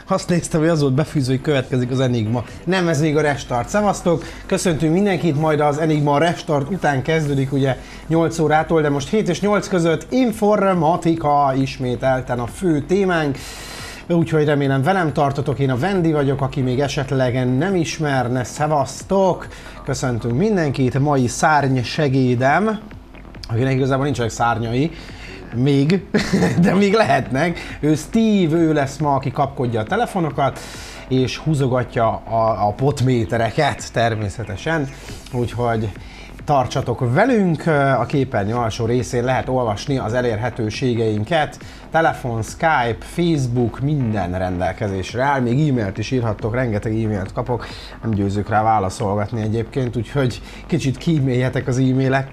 Azt néztem, hogy az volt befűző, hogy következik az Enigma. Nem, ez még a Restart. Szevasztok! Köszöntünk mindenkit, majd az Enigma Restart után kezdődik ugye 8 órától, de most 7 és 8 között informatika ismételten a fő témánk. Úgyhogy remélem velem tartotok, én a Vendi vagyok, aki még esetleg nem ismerne, szevasztok! Köszöntünk mindenkit, mai szárny segédem, akinek igazából nincsenek szárnyai, még, de még lehetnek. Ő Steve, ő lesz ma, aki kapkodja a telefonokat, és húzogatja a potmétereket természetesen, úgyhogy tartsatok velünk, a képernyő alsó részén lehet olvasni az elérhetőségeinket, telefon, Skype, Facebook, minden rendelkezésre áll, még e-mailt is írhattok, rengeteg e-mailt kapok, nem győzök rá válaszolgatni egyébként, úgyhogy kicsit kíméljetek az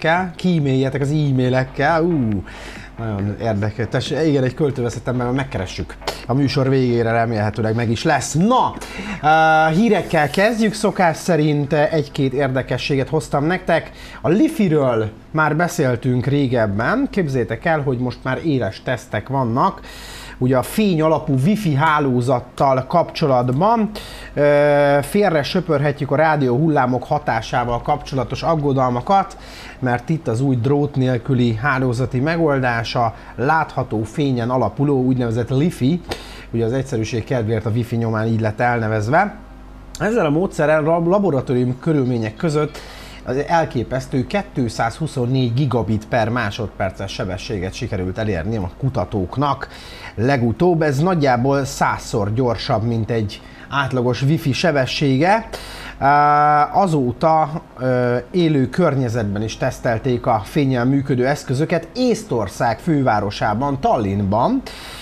e-mailekkel, nagyon érdekes. Igen, egy költőveszettemben megkeressük. A műsor végére remélhetőleg meg is lesz. Na, hírekkel kezdjük. Szokás szerint egy-két érdekességet hoztam nektek. A Lifiről már beszéltünk régebben. Képzeljétek el, hogy most már éles tesztek vannak. Ugye a fény alapú wifi hálózattal kapcsolatban félre söpörhetjük a rádió hullámok hatásával kapcsolatos aggodalmakat, mert itt az új drót nélküli hálózati megoldása, látható fényen alapuló úgynevezett Lifi, ugye az egyszerűség kedvéért a wifi nyomán így lett elnevezve. Ezzel a módszerrel laboratóriumi körülmények között az elképesztő 224 gigabit per másodperces sebességet sikerült elérni a kutatóknak. Legutóbb ez nagyjából 100-szor gyorsabb, mint egy átlagos wifi sebessége. Azóta élő környezetben is tesztelték a fénnyel működő eszközöket Észtország fővárosában, Tallinnban,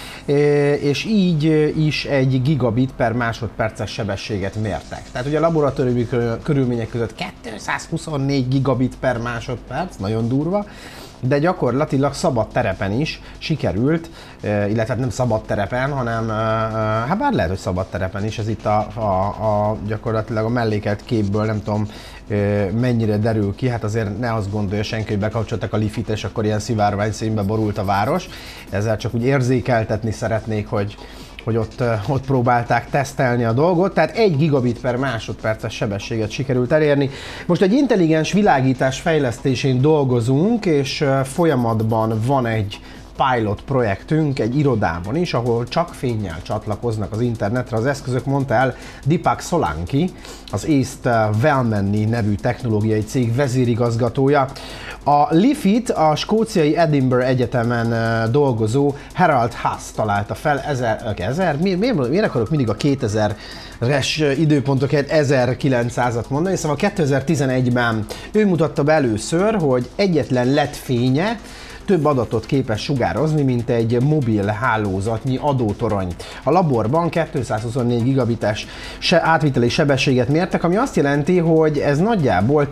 és így is 1 gigabit per másodperces sebességet mértek. Tehát ugye a laboratóriumi körülmények között 224 gigabit per másodperc, nagyon durva, de gyakorlatilag szabad terepen is sikerült, illetve nem szabad terepen, hanem hát bár lehet, hogy szabad terepen is, ez itt gyakorlatilag a mellékelt képből nem tudom mennyire derül ki, hát azért ne azt gondolja senki, hogy bekapcsoltak a Lifit, és akkor ilyen szivárvány színbe borult a város. Ezzel csak úgy érzékeltetni szeretnék, hogy ott próbálták tesztelni a dolgot, tehát 1 gigabit per másodperces sebességet sikerült elérni. Most egy intelligens világítás fejlesztésén dolgozunk, és folyamatban van egy pilot projektünk egy irodában is, ahol csak fénnyel csatlakoznak az internetre az eszközök, mondta el Deepak Solanki, az észt Wellmanni nevű technológiai cég vezérigazgatója. A Lifit a skóciai Edinburgh Egyetemen dolgozó Harold Haas találta fel. Miért akarok mindig a 2000-es időpontokat 1900-at mondani? Szóval 2011-ben ő mutatta be először, hogy egyetlen LED fénye több adatot képes sugározni, mint egy mobil hálózatnyi adótorony. A laborban 224 gigabites átviteli sebességet mértek, ami azt jelenti, hogy ez nagyjából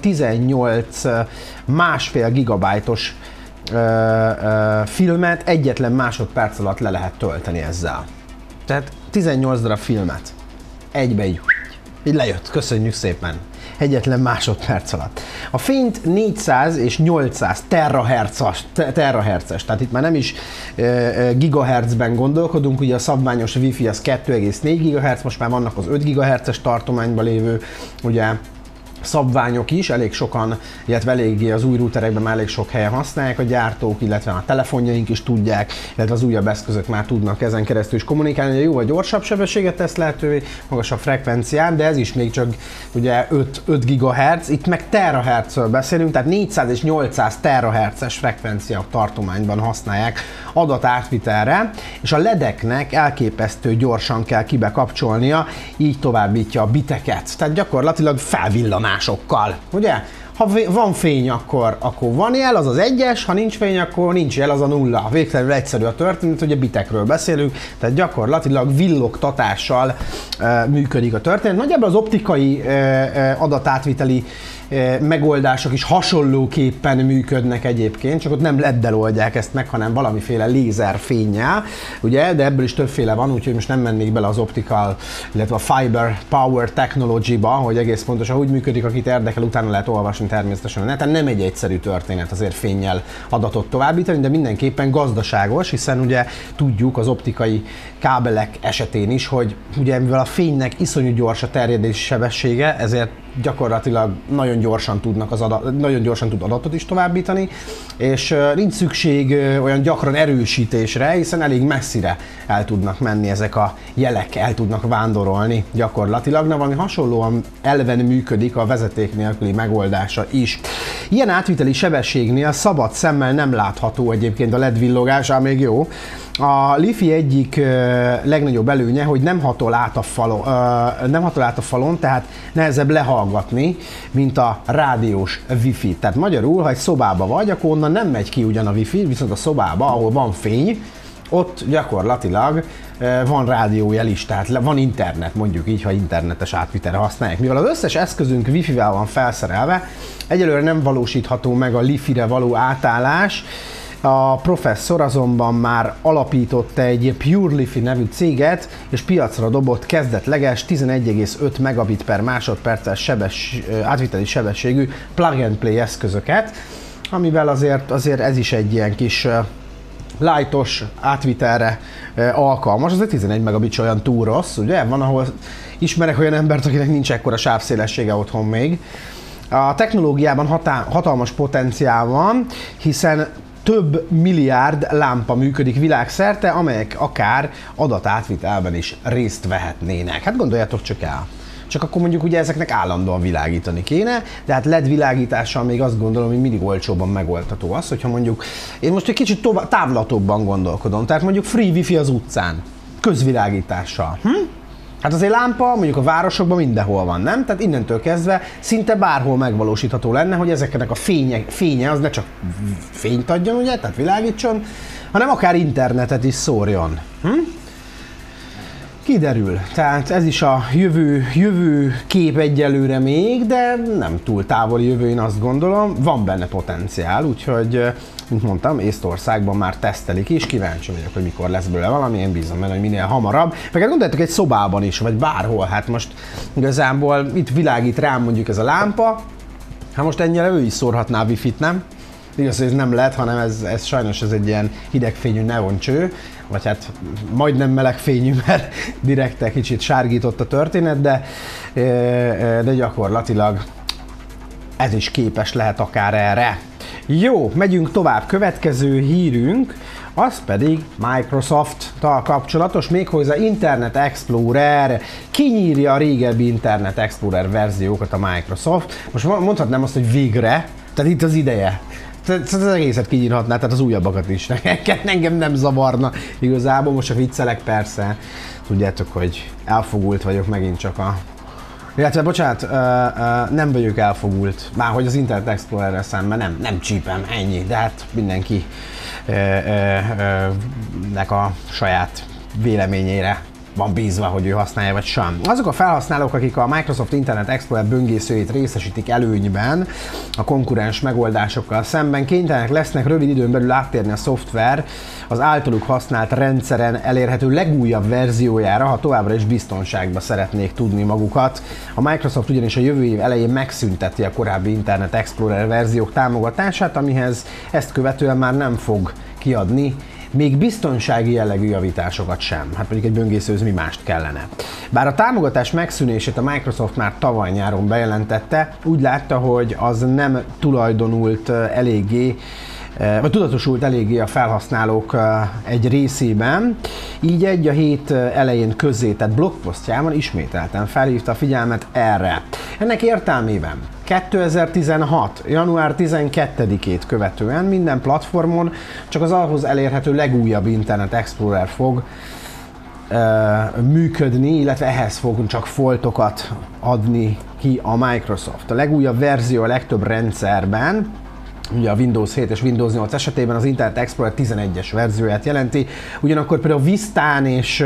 18,5 gigabájtos filmet egyetlen másodperc alatt le lehet tölteni ezzel. Tehát 18 darab filmet egybe így lejött. Köszönjük szépen! Egyetlen másodperc alatt. A fényt 400 és 800 terahertzes, tehát itt már nem is gigahertzben gondolkodunk, ugye a szabványos wifi az 2,4 GHz, most már vannak az 5 GHz-es tartományban lévő, ugye szabványok is, elég sokan, illetve eléggé az új routerekben már elég sok helyen használják a gyártók, illetve a telefonjaink is tudják, illetve az újabb eszközök már tudnak ezen keresztül is kommunikálni, hogy jóval gyorsabb sebességet tesz lehetővé, magasabb frekvencián, de ez is még csak ugye 5 GHz, itt meg terahertzről beszélünk, tehát 400 és 800 terahertzes frekvencia tartományban használják adatátvitelre, és a ledeknek elképesztő gyorsan kell kibekapcsolnia, így továbbítja a biteket, tehát gyakorlatilag felvillanásokkal, ugye? Ha van fény, akkor van jel, az az 1-es, ha nincs fény, akkor nincs jel, az a 0. Végtelenül egyszerű a történet, ugye bitekről beszélünk, tehát gyakorlatilag villogtatással működik a történet. Nagyjából az optikai adatátviteli megoldások is hasonlóképpen működnek egyébként, csak ott nem LED-del oldják ezt meg, hanem valamiféle lézerfénnyel, ugye, de ebből is többféle van, úgyhogy most nem mennék bele az optical, illetve a fiber power technology-ba, hogy egész pontosan úgy működik, akit érdekel, utána lehet olvasni természetesen a neten. Nem egy egyszerű történet azért fénnyel adatot továbbítani, de mindenképpen gazdaságos, hiszen ugye tudjuk az optikai kábelek esetén is, hogy ugye mivel a fénynek iszonyú gyors a terjedési sebessége, ezért gyakorlatilag nagyon gyorsan tud adatot is továbbítani, és nincs szükség olyan gyakran erősítésre, hiszen elég messzire el tudnak menni ezek a jelek, el tudnak vándorolni gyakorlatilag. Na, valami hasonlóan elven működik a vezeték nélküli megoldása is. Ilyen átviteli sebességnél szabad szemmel nem látható egyébként a LED villogás, ám még jó. A Li-Fi egyik legnagyobb előnye, hogy nem hatol át a falon, tehát nehezebb lehallgatni, mint a rádiós Wi-Fi. Tehát magyarul, ha egy szobába vagy, akkor onnan nem megy ki ugyan a Wi-Fi, viszont a szobába, ahol van fény, ott gyakorlatilag van rádiójel is, tehát van internet, mondjuk így, ha internetes átvitelre használják. Mivel az összes eszközünk Wi-Fi-vel van felszerelve, egyelőre nem valósítható meg a Li-Fi-re való átállás. A professzor azonban már alapított egy Pure Li-Fi nevű céget, és piacra dobott kezdetleges 11,5 megabit per másodperces átviteli sebességű plug-and-play eszközöket, amivel azért ez is egy ilyen kis lightos átvitelre alkalmas. Azért 11 megabit olyan túl rossz, ugye? Van, ahol ismerek olyan embert, akinek nincs ekkora sávszélessége otthon még. A technológiában hatalmas potenciál van, hiszen több milliárd lámpa működik világszerte, amelyek akár adatátvitelben is részt vehetnének. Hát gondoljátok csak el. Csak akkor mondjuk ugye ezeknek állandóan világítani kéne, de hát LED világítással még azt gondolom, hogy mindig olcsóbban megoldható az, hogyha mondjuk én most egy kicsit távlatokban gondolkodom, tehát mondjuk free wifi az utcán, közvilágítással. Hát azért lámpa mondjuk a városokban mindenhol van, nem? Tehát innentől kezdve szinte bárhol megvalósítható lenne, hogy ezeknek a fénye az ne csak fényt adjon, ugye, tehát világítson, hanem akár internetet is szórjon. Kiderül. Tehát ez is a jövő kép egyelőre még, de nem túl távoli jövő, én azt gondolom. Van benne potenciál, úgyhogy, mint mondtam, Észtországban már tesztelik is, kíváncsi vagyok, hogy mikor lesz belőle valami, én bízom benne, hogy minél hamarabb. Meg hát gondoljátok egy szobában is, vagy bárhol, hát most igazából itt világít rám mondjuk ez a lámpa, hát most ennyire ő is szórhatná Wi-Fi-t, nem? Igaz, hogy ez nem LED, hanem ez sajnos egy ilyen hidegfényű neoncső, vagy hát majdnem melegfényű, mert direkte kicsit sárgított a történet, de gyakorlatilag ez is képes lehet akár erre. Jó, megyünk tovább. Következő hírünk, az pedig Microsoft-tal kapcsolatos, méghozzá Internet Explorer. Kinyírja a régebbi Internet Explorer verziókat a Microsoft. Most mondhatnám azt, hogy végre, tehát itt az ideje. Az egészet kinyírhatná, tehát az újabbakat is. Engem nem zavarna igazából, most csak viccelek persze. Tudjátok, hogy elfogult vagyok megint csak illetve, bocsánat, nem vagyok elfogult, már hogy az Internet Explorer-rel szemben nem csípem, ennyi, de hát mindenki nek a saját véleményére van bízva, hogy ő használja vagy sem. Azok a felhasználók, akik a Microsoft Internet Explorer böngészőjét részesítik előnyben a konkurens megoldásokkal szemben, kénytelenek lesznek rövid időn belül áttérni a szoftver az általuk használt rendszeren elérhető legújabb verziójára, ha továbbra is biztonságba szeretnék tudni magukat. A Microsoft ugyanis a jövő év elején megszünteti a korábbi Internet Explorer verziók támogatását, amihez ezt követően már nem fog kiadni még biztonsági jellegű javításokat sem. Hát mondjuk egy böngészőhöz mi mást kellene. Bár a támogatás megszűnését a Microsoft már tavaly nyáron bejelentette, úgy látta, hogy az nem tulajdonult eléggé, vagy tudatosult eléggé a felhasználók egy részében, így a hét elején közzétett blogposztjában ismételten felhívta a figyelmet erre. Ennek értelmében 2016. január 12-ét követően minden platformon csak az ahhoz elérhető legújabb Internet Explorer fog működni, illetve ehhez fog csak foltokat adni ki a Microsoft. A legújabb verzió a legtöbb rendszerben ugye a Windows 7 és Windows 8 esetében az Internet Explorer 11-es verzióját jelenti, ugyanakkor például a Vistán és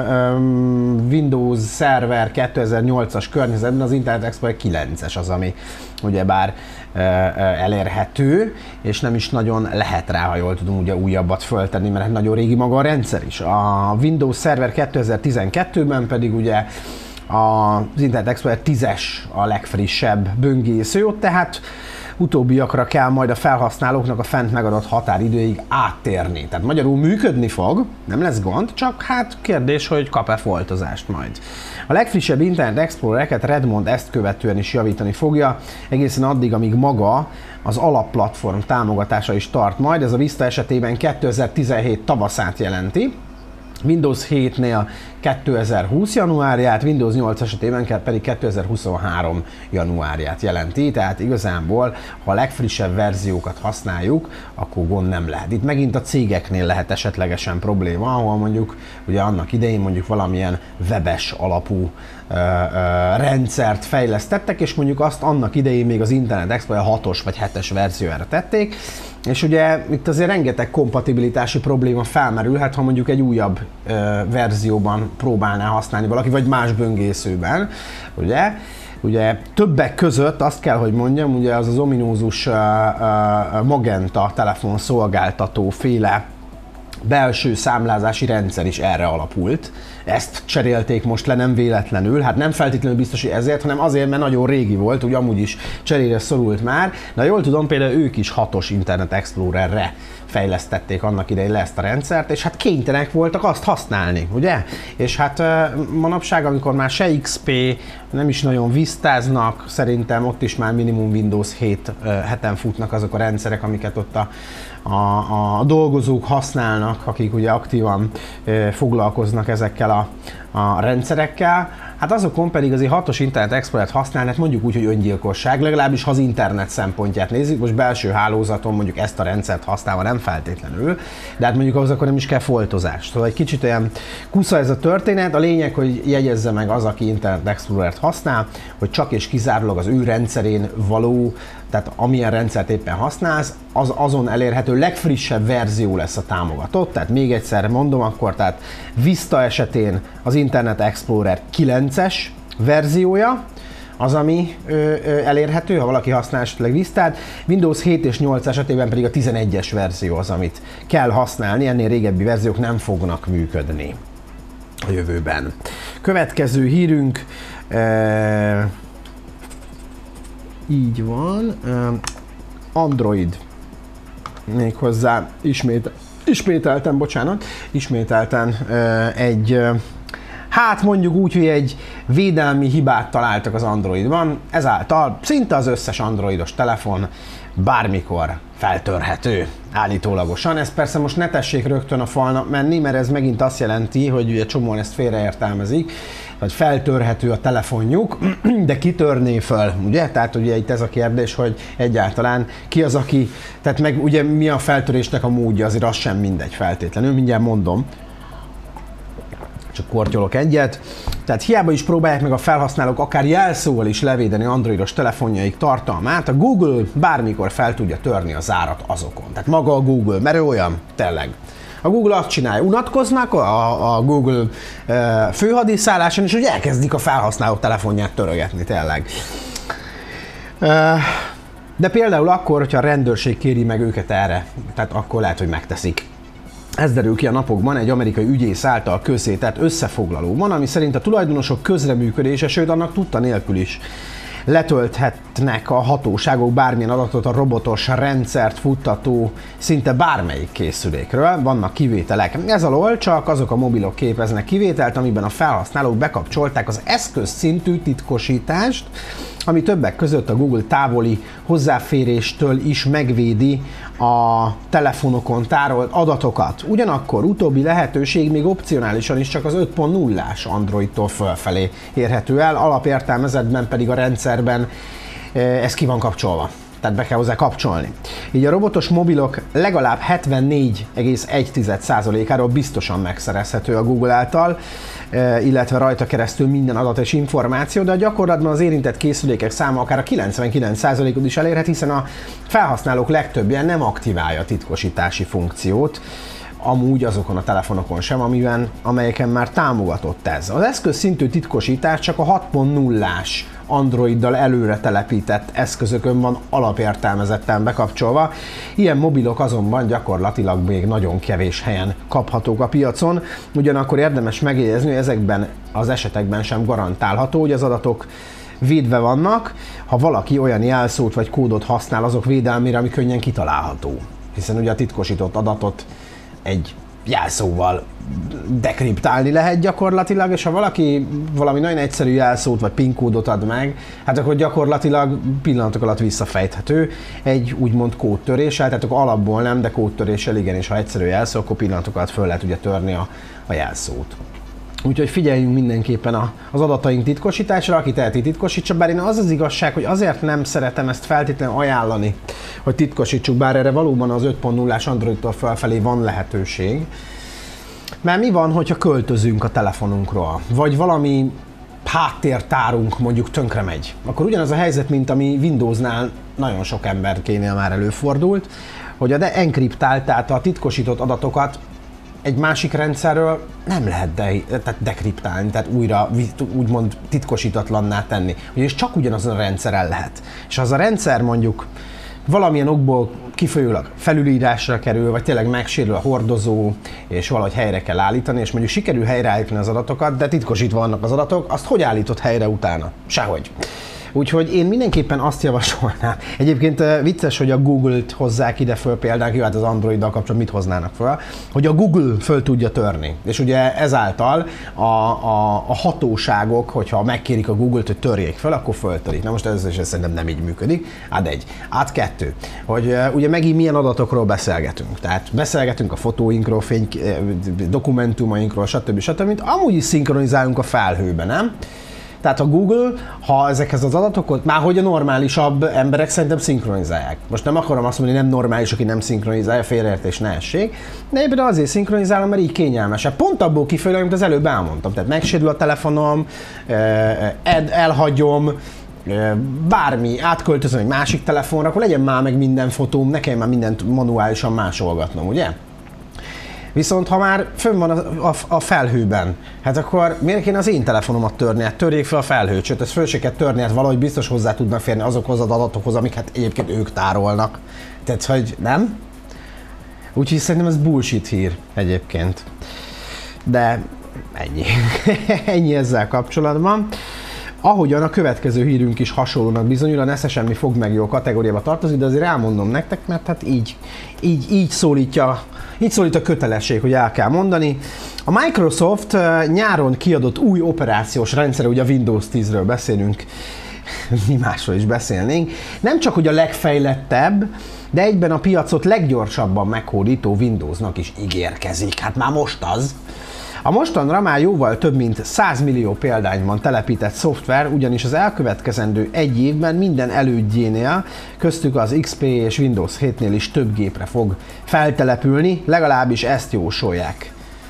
Windows Server 2008-as környezetben az Internet Explorer 9-es az, ami ugyebár elérhető, és nem is nagyon lehet rá, ha jól tudom, ugye újabbat föltenni, mert nagyon régi maga a rendszer is. A Windows Server 2012-ben pedig ugye az Internet Explorer 10-es a legfrissebb böngésző, tehát utóbbiakra kell majd a felhasználóknak a fent megadott határidőig áttérni. Tehát magyarul működni fog, nem lesz gond, csak hát kérdés, hogy kap-e foltozást majd. A legfrissebb Internet Explorer-eket Redmond ezt követően is javítani fogja, egészen addig, amíg maga az alapplatform támogatása is tart majd. Ez a Vista esetében 2017 tavaszát jelenti, Windows 7-nél 2020 januárját, Windows 8 esetében pedig 2023 januárját jelenti, tehát igazából, ha a legfrissebb verziókat használjuk, akkor gond nem lehet. Itt megint a cégeknél lehet esetlegesen probléma, ahol mondjuk ugye annak idején mondjuk valamilyen webes alapú rendszert fejlesztettek, és mondjuk azt annak idején még az Internet Explorer 6-os vagy 7-es verziójára tették, és ugye itt azért rengeteg kompatibilitási probléma felmerülhet, ha mondjuk egy újabb verzióban próbálná használni valaki, vagy más böngészőben, ugye? Ugye többek között azt kell, hogy mondjam, ugye az ominózus Magenta telefonszolgáltató féle belső számlázási rendszer is erre alapult. Ezt cserélték most le nem véletlenül, hát nem feltétlenül biztos, hogy ezért, hanem azért, mert nagyon régi volt, úgy amúgy is cserére szorult már. De jól tudom, például ők is 6-os Internet Explorer-re fejlesztették annak idején le ezt a rendszert, és hát kénytelenek voltak azt használni, ugye? És hát manapság, amikor már se XP, nem is nagyon vistáznak, szerintem ott is már minimum Windows 7-en futnak azok a rendszerek, amiket ott a dolgozók használnak, akik ugye aktívan foglalkoznak ezekkel a rendszerekkel. Hát azokon pedig azért 6-os Internet Explorer-t használni, hát mondjuk úgy, hogy öngyilkosság, legalábbis ha az internet szempontját nézzük, most belső hálózaton mondjuk ezt a rendszert használva nem feltétlenül, de hát mondjuk ahhoz akkor nem is kell foltozás. Szóval egy kicsit olyan kusza ez a történet, a lényeg, hogy jegyezze meg az, aki Internet Explorer-t használ, hogy csak és kizárólag az ő rendszerén való, tehát amilyen rendszert éppen használsz, azon elérhető legfrissebb verzió lesz a támogatott. Tehát még egyszer mondom akkor, tehát Vista esetén az Internet Explorer 9-es verziója, az, ami elérhető, ha valaki használ esetleg Vistát. Windows 7 és 8 esetében pedig a 11-es verzió az, amit kell használni, ennél régebbi verziók nem fognak működni a jövőben. Következő hírünk, így van, Android, méghozzá ismételten egy, hát mondjuk úgy, hogy egy védelmi hibát találtak az Androidban, ezáltal szinte az összes androidos telefon bármikor feltörhető állítólagosan. Ez persze most ne tessék rögtön a falnak menni, mert ez megint azt jelenti, hogy ugye csomóan ezt félreértelmezik, hogy feltörhető a telefonjuk, de ki törné föl, ugye? Tehát ugye itt ez a kérdés, hogy egyáltalán ki az, aki, tehát meg ugye mi a feltörésnek a módja, azért az sem mindegy feltétlenül, mindjárt mondom. Csak kortyolok egyet. Tehát hiába is próbálják meg a felhasználók akár jelszóval is levédeni androidos telefonjaik tartalmát, a Google bármikor fel tudja törni a zárat azokon. Tehát maga a Google, mert ő olyan, tényleg. A Google azt csinálja, unatkoznak a Google főhadiszálláson, és úgy elkezdik a felhasználók telefonját törögetni, tényleg. De például akkor, hogyha a rendőrség kéri meg őket erre, tehát akkor lehet, hogy megteszik. Ez derül ki a napokban egy amerikai ügyész által közzétett összefoglalóban, ami szerint a tulajdonosok közreműködése, sőt annak tudta nélkül is letölthetnek a hatóságok bármilyen adatot a robotos rendszert futtató szinte bármelyik készülékről, vannak kivételek. Ez alól csak azok a mobilok képeznek kivételt, amiben a felhasználók bekapcsolták az eszközszintű titkosítást, ami többek között a Google távoli hozzáféréstől is megvédi a telefonokon tárolt adatokat. Ugyanakkor utóbbi lehetőség még opcionálisan is csak az 5.0-ás Androidtól fölfelé érhető el, alapértelmezetben pedig a rendszerben ez ki van kapcsolva. Tehát be kell hozzá kapcsolni. Így a robotos mobilok legalább 74,1%-áról biztosan megszerezhető a Google által. illetve rajta keresztül minden adat és információ, de a gyakorlatban az érintett készülékek száma akár a 99%-ot is elérhet, hiszen a felhasználók legtöbbje nem aktiválja a titkosítási funkciót, amúgy azokon a telefonokon sem, amelyeken már támogatott ez. Az eszköz szintű titkosítás csak a 6.0-ás Androiddal előre telepített eszközökön van alapértelmezetten bekapcsolva. Ilyen mobilok azonban gyakorlatilag még nagyon kevés helyen kaphatók a piacon, ugyanakkor érdemes megjegyezni, hogy ezekben az esetekben sem garantálható, hogy az adatok védve vannak, ha valaki olyan jelszót vagy kódot használ azok védelmére, ami könnyen kitalálható. Hiszen ugye a titkosított adatot egy jelszóval dekriptálni lehet gyakorlatilag, és ha valaki valami nagyon egyszerű jelszót vagy PIN kódot ad meg, hát akkor gyakorlatilag pillanatok alatt visszafejthető egy úgymond kódtöréssel, tehát akkor alapból nem, de kódtöréssel igen, és ha egyszerű jelszó, akkor pillanatok alatt föl lehet ugye törni a jelszót. Úgyhogy figyeljünk mindenképpen az adataink titkosításra, aki teheti titkosítsa, bár én az igazság, hogy azért nem szeretem ezt feltétlenül ajánlani, hogy titkosítsuk, bár erre valóban az 5.0-ás Androidtól felfelé van lehetőség. Mert mi van, hogyha költözünk a telefonunkról, vagy valami háttértárunk mondjuk tönkre megy, akkor ugyanaz a helyzet, mint ami Windowsnál nagyon sok emberkénél már előfordult, hogy a enkriptált, tehát a titkosított adatokat egy másik rendszerről nem lehet dekriptálni, tehát újra úgymond titkosítatlanná tenni. Ugyanis csak ugyanazon a rendszeren lehet. És ha az a rendszer mondjuk valamilyen okból kifolyólag felülírásra kerül, vagy tényleg megsérül a hordozó, és valahogy helyre kell állítani, és mondjuk sikerül helyreállítani az adatokat, de titkosítva vannak az adatok, azt hogy állított helyre utána? Sehogy. Úgyhogy én mindenképpen azt javasolnám. Egyébként vicces, hogy a Google-t hozzák ide föl például, jó, hát az Androiddal kapcsolatban mit hoznának föl, hogy a Google föl tudja törni. És ugye ezáltal a hatóságok, hogyha megkérik a Google-t, hogy törjék föl, akkor föltörik. Na most ez szerintem nem így működik. Át egy. Át kettő. Hogy ugye megint milyen adatokról beszélgetünk. Tehát beszélgetünk a fotóinkról, dokumentumainkról, stb. Amúgy is szinkronizálunk a felhőben, nem? Tehát a Google, ha ezekhez az adatokat, már hogy a normálisabb emberek szerintem szinkronizálják. Most nem akarom azt mondani, hogy nem normális, aki nem szinkronizálja, félreértés ne essék, de éppen azért szinkronizálom, mert így kényelmesebb. Pont abból kifolyólag, amit az előbb elmondtam. Tehát megsérül a telefonom, elhagyom, bármi, átköltözöm egy másik telefonra, akkor legyen már meg minden fotóm, ne kelljen már mindent manuálisan másolgatnom, ugye? Viszont ha már fönn van a felhőben, hát akkor miért kéne az én telefonomat törni? Hát törjék fel a felhőt, sőt, ezt föl se kell törni, hát valahogy biztos hozzá tudnak férni azokhoz az adatokhoz, amiket egyébként ők tárolnak. Tehát, hogy nem? Úgyhogy szerintem ez bullshit hír egyébként. De ennyi. Ennyi ezzel kapcsolatban. Ahogyan a következő hírünk is hasonlónak bizonyul, a Nesze semmi fog meg jó kategóriába tartozik, de azért elmondom nektek, mert hát így szólít a kötelesség, hogy el kell mondani. A Microsoft nyáron kiadott új operációs rendszere, ugye a Windows 10-ről beszélünk, mi másról is beszélnénk, nem csak hogy a legfejlettebb, de egyben a piacot leggyorsabban meghódító Windowsnak is ígérkezik. Hát már most az. A mostanra már jóval több mint 100 millió példányban telepített szoftver, ugyanis az elkövetkezendő egy évben minden elődjénél, köztük az XP és Windows 7-nél is több gépre fog feltelepülni, legalábbis ezt jósolják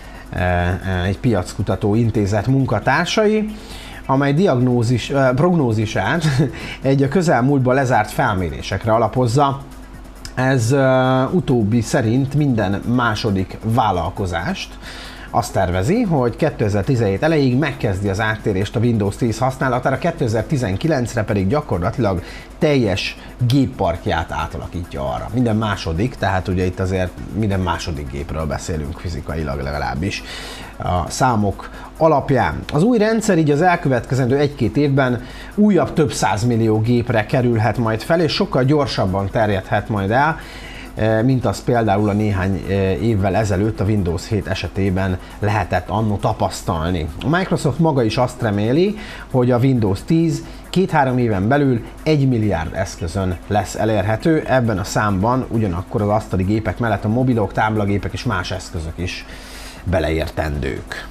egy piackutató intézet munkatársai, amely prognózisát egy a közelmúltban lezárt felmérésekre alapozza. Ez utóbbi szerint minden második vállalkozást azt tervezi, hogy 2017 elejéig megkezdi az áttérést a Windows 10 használatára, 2019-re pedig gyakorlatilag teljes gépparkját átalakítja arra. Minden második, tehát ugye itt azért minden második gépről beszélünk fizikailag legalábbis a számok alapján. Az új rendszer így az elkövetkezendő egy-két évben újabb több 100 millió gépre kerülhet majd fel, és sokkal gyorsabban terjedhet majd el, mint az például a néhány évvel ezelőtt a Windows 7 esetében lehetett anno tapasztalni. A Microsoft maga is azt reméli, hogy a Windows 10 2-3 éven belül 1 milliárd eszközön lesz elérhető, ebben a számban ugyanakkor az asztali gépek mellett a mobilok, táblagépek és más eszközök is beleértendők.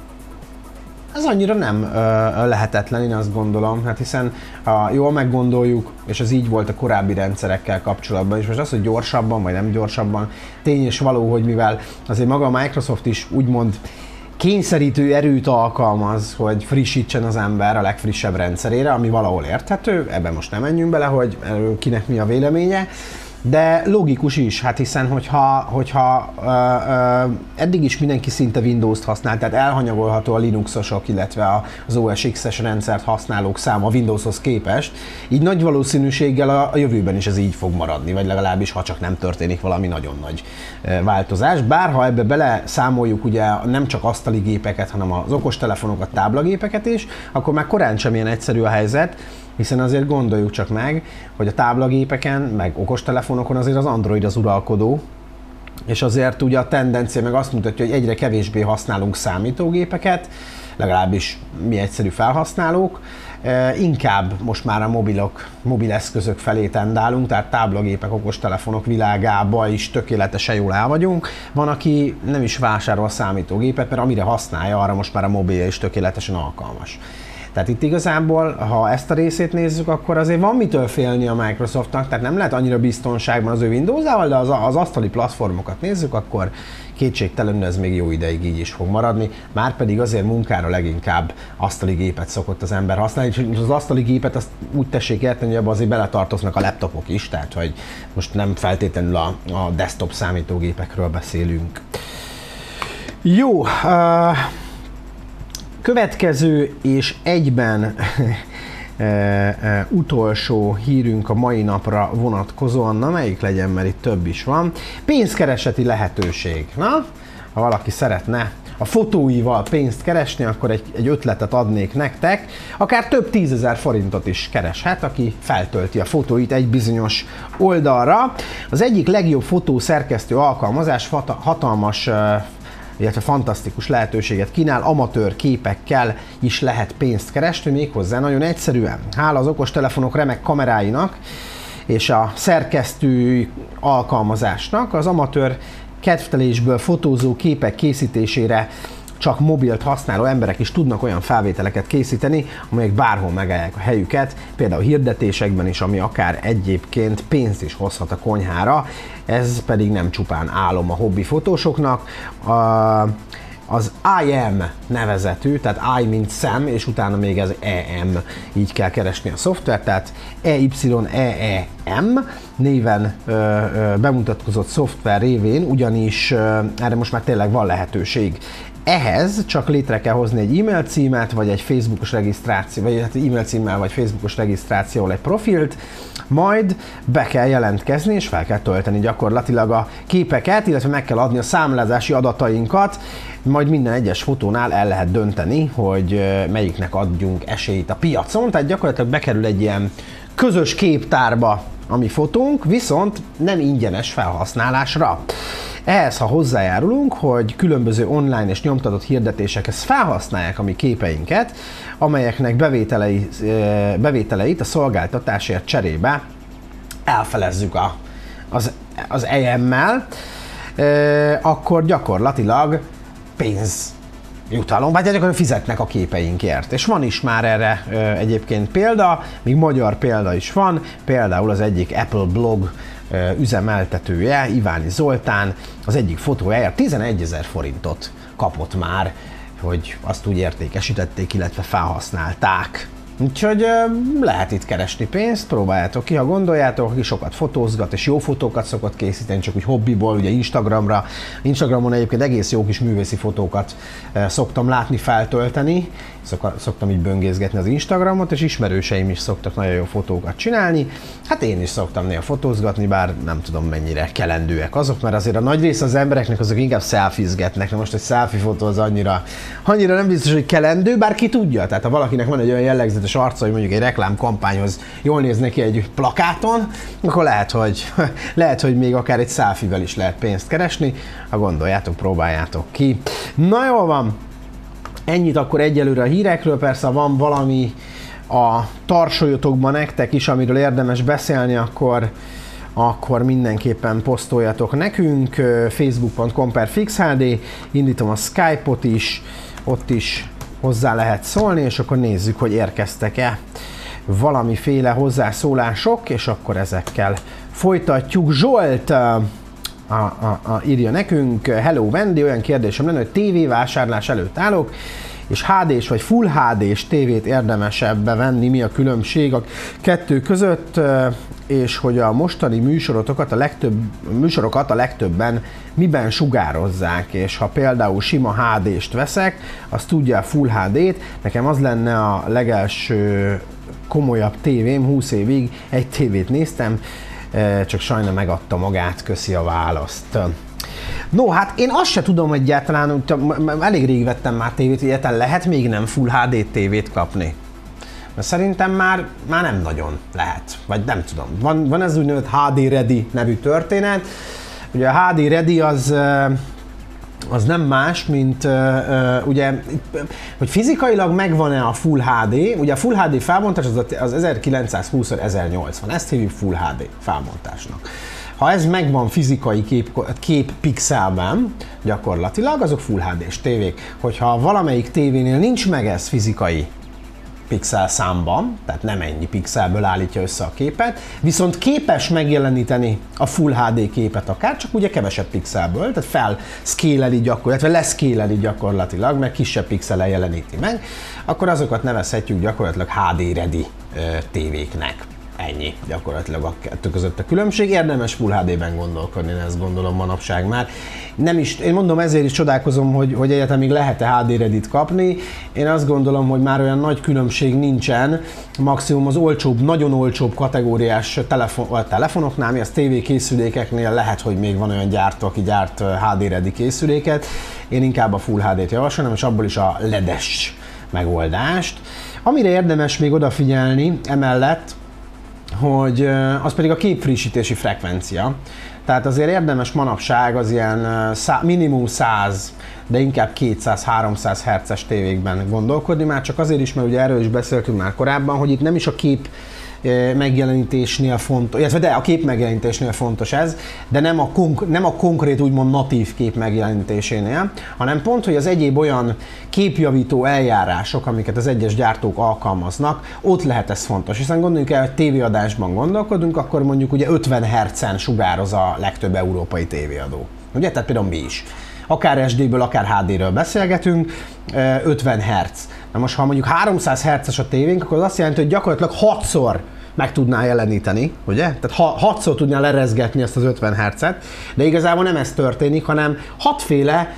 Ez annyira nem lehetetlen, én azt gondolom, hát hiszen ha jól meggondoljuk, és ez így volt a korábbi rendszerekkel kapcsolatban, és most az, hogy gyorsabban vagy nem gyorsabban, tény és való, hogy mivel azért maga a Microsoft is úgymond kényszerítő erőt alkalmaz, hogy frissítsen az ember a legfrissebb rendszerére, ami valahol érthető, ebben most nem menjünk bele, hogy kinek mi a véleménye, de logikus is, hát hiszen hogyha eddig is mindenki szinte Windows-t használ, tehát elhanyagolható a Linuxosok, illetve az OS X-es rendszert használók száma a Windowshoz képest, így nagy valószínűséggel a jövőben is ez így fog maradni, vagy legalábbis ha csak nem történik valami nagyon nagy változás. Bár ha ebbe bele számoljuk ugye nem csak asztali gépeket, hanem az okostelefonokat, táblagépeket is, akkor már korán sem ilyen egyszerű a helyzet, hiszen azért gondoljuk csak meg, hogy a táblagépeken, meg okostelefonokon azért az Android az uralkodó, és azért ugye a tendencia meg azt mutatja, hogy egyre kevésbé használunk számítógépeket, legalábbis mi egyszerű felhasználók, inkább most már a mobileszközök felé tendálunk, tehát táblagépek, okostelefonok világába is tökéletesen jól el vagyunk. Van, aki nem is vásárol számítógépet, mert amire használja, arra most már a mobilja is tökéletesen alkalmas. Tehát itt igazából, ha ezt a részét nézzük, akkor azért van mitől félni a Microsoftnak, tehát nem lehet annyira biztonságban az ő Windows-ával, de az asztali platformokat nézzük, akkor kétségtelenül ez még jó ideig így is fog maradni, márpedig azért munkára leginkább asztali gépet szokott az ember használni, és az asztali gépet azt úgy tessék érteni, hogy abban azért beletartoznak a laptopok is, tehát hogy most nem feltétlenül a desktop számítógépekről beszélünk. Jó, következő és egyben utolsó hírünk a mai napra vonatkozóan, na melyik legyen, mert itt több is van. Pénzkereseti lehetőség. Na, ha valaki szeretne a fotóival pénzt keresni, akkor egy ötletet adnék nektek. Akár több 10 000 forintot is kereshet, aki feltölti a fotóit egy bizonyos oldalra. Az egyik legjobb fotószerkesztő alkalmazás hatalmas, illetve fantasztikus lehetőséget kínál, amatőr képekkel is lehet pénzt keresni, méghozzá nagyon egyszerűen. Hála az okostelefonok remek kameráinak és a szerkesztő alkalmazásnak az amatőr kedvtelésből fotózó képek készítésére csak mobilt használó emberek is tudnak olyan felvételeket készíteni, amelyek bárhol megállják a helyüket, például hirdetésekben is, ami akár egyébként pénzt is hozhat a konyhára, ez pedig nem csupán álom a hobbi fotósoknak. Az IM nevezetű, tehát I mint szem, és utána még ez EM, így kell keresni a szoftvert, tehát EYEEM néven bemutatkozott szoftver révén, ugyanis erre most már tényleg van lehetőség. Ehhez csak létre kell hozni egy e-mail címet, vagy egy Facebookos regisztráció, vagy hát e-mail címmel, vagy Facebookos regisztrációval egy profilt, majd be kell jelentkezni, és fel kell tölteni gyakorlatilag a képeket, illetve meg kell adni a számlázási adatainkat, majd minden egyes fotónál el lehet dönteni, hogy melyiknek adjunk esélyt a piacon, tehát gyakorlatilag bekerül egy ilyen közös képtárba a mi fotónk, viszont nem ingyenes felhasználásra. Ehhez, ha hozzájárulunk, hogy különböző online és nyomtatott hirdetésekhez felhasználják a mi képeinket, amelyeknek bevételeit a szolgáltatásért cserébe elfelezzük az EM-mel, akkor gyakorlatilag pénzjutalom, vagy gyakorlatilag fizetnek a képeinkért. És van is már erre egyébként példa, még magyar példa is van, például az egyik Apple blog üzemeltetője, Iványi Zoltán, az egyik fotójáért 11 000 forintot kapott már, hogy azt úgy értékesítették, illetve felhasználták. Úgyhogy lehet itt keresni pénzt, próbáljátok ki, ha gondoljátok, aki sokat fotózgat és jó fotókat szokott készíteni, csak úgy hobbiból, ugye Instagramon egyébként egész jó kis művészi fotókat szoktam látni feltölteni, szoktam így böngészgetni az Instagramot, és ismerőseim is szoktak nagyon jó fotókat csinálni. Hát én is szoktam néha fotózgatni, bár nem tudom mennyire kelendőek azok, mert azért a nagy része az embereknek azok inkább selfizgetnek. Na most egy selfie fotó az annyira nem biztos, hogy kelendő, bár ki tudja. Tehát ha valakinek van egy olyan jellegzetes arca, hogy mondjuk egy reklámkampányhoz jól néz neki egy plakáton, akkor lehet, hogy még akár egy selfie-vel is lehet pénzt keresni. Ha gondoljátok, próbáljátok ki. Na jól van! Ennyit akkor egyelőre a hírekről, persze ha van valami a tarsolyotokban nektek is, amiről érdemes beszélni, akkor mindenképpen posztoljatok nekünk, facebook.com/fixhd, indítom a Skype-ot is, ott is hozzá lehet szólni, és akkor nézzük, hogy érkeztek-e valamiféle hozzászólások, és akkor ezekkel folytatjuk. Zsolt, írja nekünk, hello Wendy, olyan kérdésem lenne, hogy tévévásárlás előtt állok, és HD-s vagy Full HD-s tévét érdemesebb venni, mi a különbség a kettő között, és hogy a mostani műsorokat a legtöbben miben sugározzák, és ha például sima HD-st veszek, az tudja a Full HD-t, nekem az lenne a legelső komolyabb tévém, 20 évig egy tévét néztem, csak sajna megadta magát, köszi a választ. No, hát én azt se tudom egyáltalán, elég rég vettem már tévét, hogy egyáltalán lehet még nem Full HD tévét kapni. Mert szerintem már nem nagyon lehet, vagy nem tudom. Van ez úgynevezett HD Ready nevű történet. Ugye a HD Ready az nem más, mint ugye, hogy fizikailag megvan-e a Full HD, ugye a Full HD felbontás az 1920x1080, ezt hívjuk Full HD felbontásnak. Ha ez megvan fizikai kép pixelben, gyakorlatilag azok Full HD-s tévék. Hogyha valamelyik tévénél nincs meg ez fizikai pixel számban, tehát nem ennyi pixelből állítja össze a képet, viszont képes megjeleníteni a Full HD képet akár, csak ugye kevesebb pixelből, tehát felszkéleli gyakorlatilag, leszkéleli gyakorlatilag, meg kisebb pixellel jeleníti meg, akkor azokat nevezhetjük gyakorlatilag HD Ready tévéknek. Ennyi gyakorlatilag a kettő között a különbség. Érdemes Full HD-ben gondolkodni, én ezt gondolom manapság már. Nem is, én mondom, ezért is csodálkozom, hogy egyáltalán még lehet-e HD Ready-t kapni. Én azt gondolom, hogy már olyan nagy különbség nincsen. Maximum az olcsóbb, nagyon olcsóbb kategóriás telefonoknál, mi az TV készülékeknél lehet, hogy még van olyan gyártó, aki gyárt HD Ready készüléket. Én inkább a Full HD-t javasolnám, és abból is a LED-es megoldást. Amire érdemes még odafigyelni emellett, hogy az pedig a képfrissítési frekvencia. Tehát azért érdemes manapság az ilyen minimum 100, de inkább 200-300 Hz-es tévékben gondolkodni, már csak azért is, mert ugye erről is beszéltünk már korábban, hogy itt nem is a kép megjelenítésnél fontos, illetve de a kép megjelenítésnél fontos ez, de nem a konkrét úgymond natív kép megjelenítésénél, hanem pont, hogy az egyéb olyan képjavító eljárások, amiket az egyes gyártók alkalmaznak, ott lehet ez fontos. Hiszen gondoljunk el, hogy tévéadásban gondolkodunk, akkor mondjuk ugye 50 Hz-en sugároz a legtöbb európai tévéadó. Ugye? Tehát például mi is. Akár SD-ből, akár HD-ről beszélgetünk, 50 Hz. Na most, ha mondjuk 300 Hz-es a tévénk, akkor az azt jelenti, hogy gyakorlatilag 6-szor meg tudná jeleníteni, ugye? Tehát 6-szor tudná lerezgetni ezt az 50 Hz-et, de igazából nem ez történik, hanem 6 féle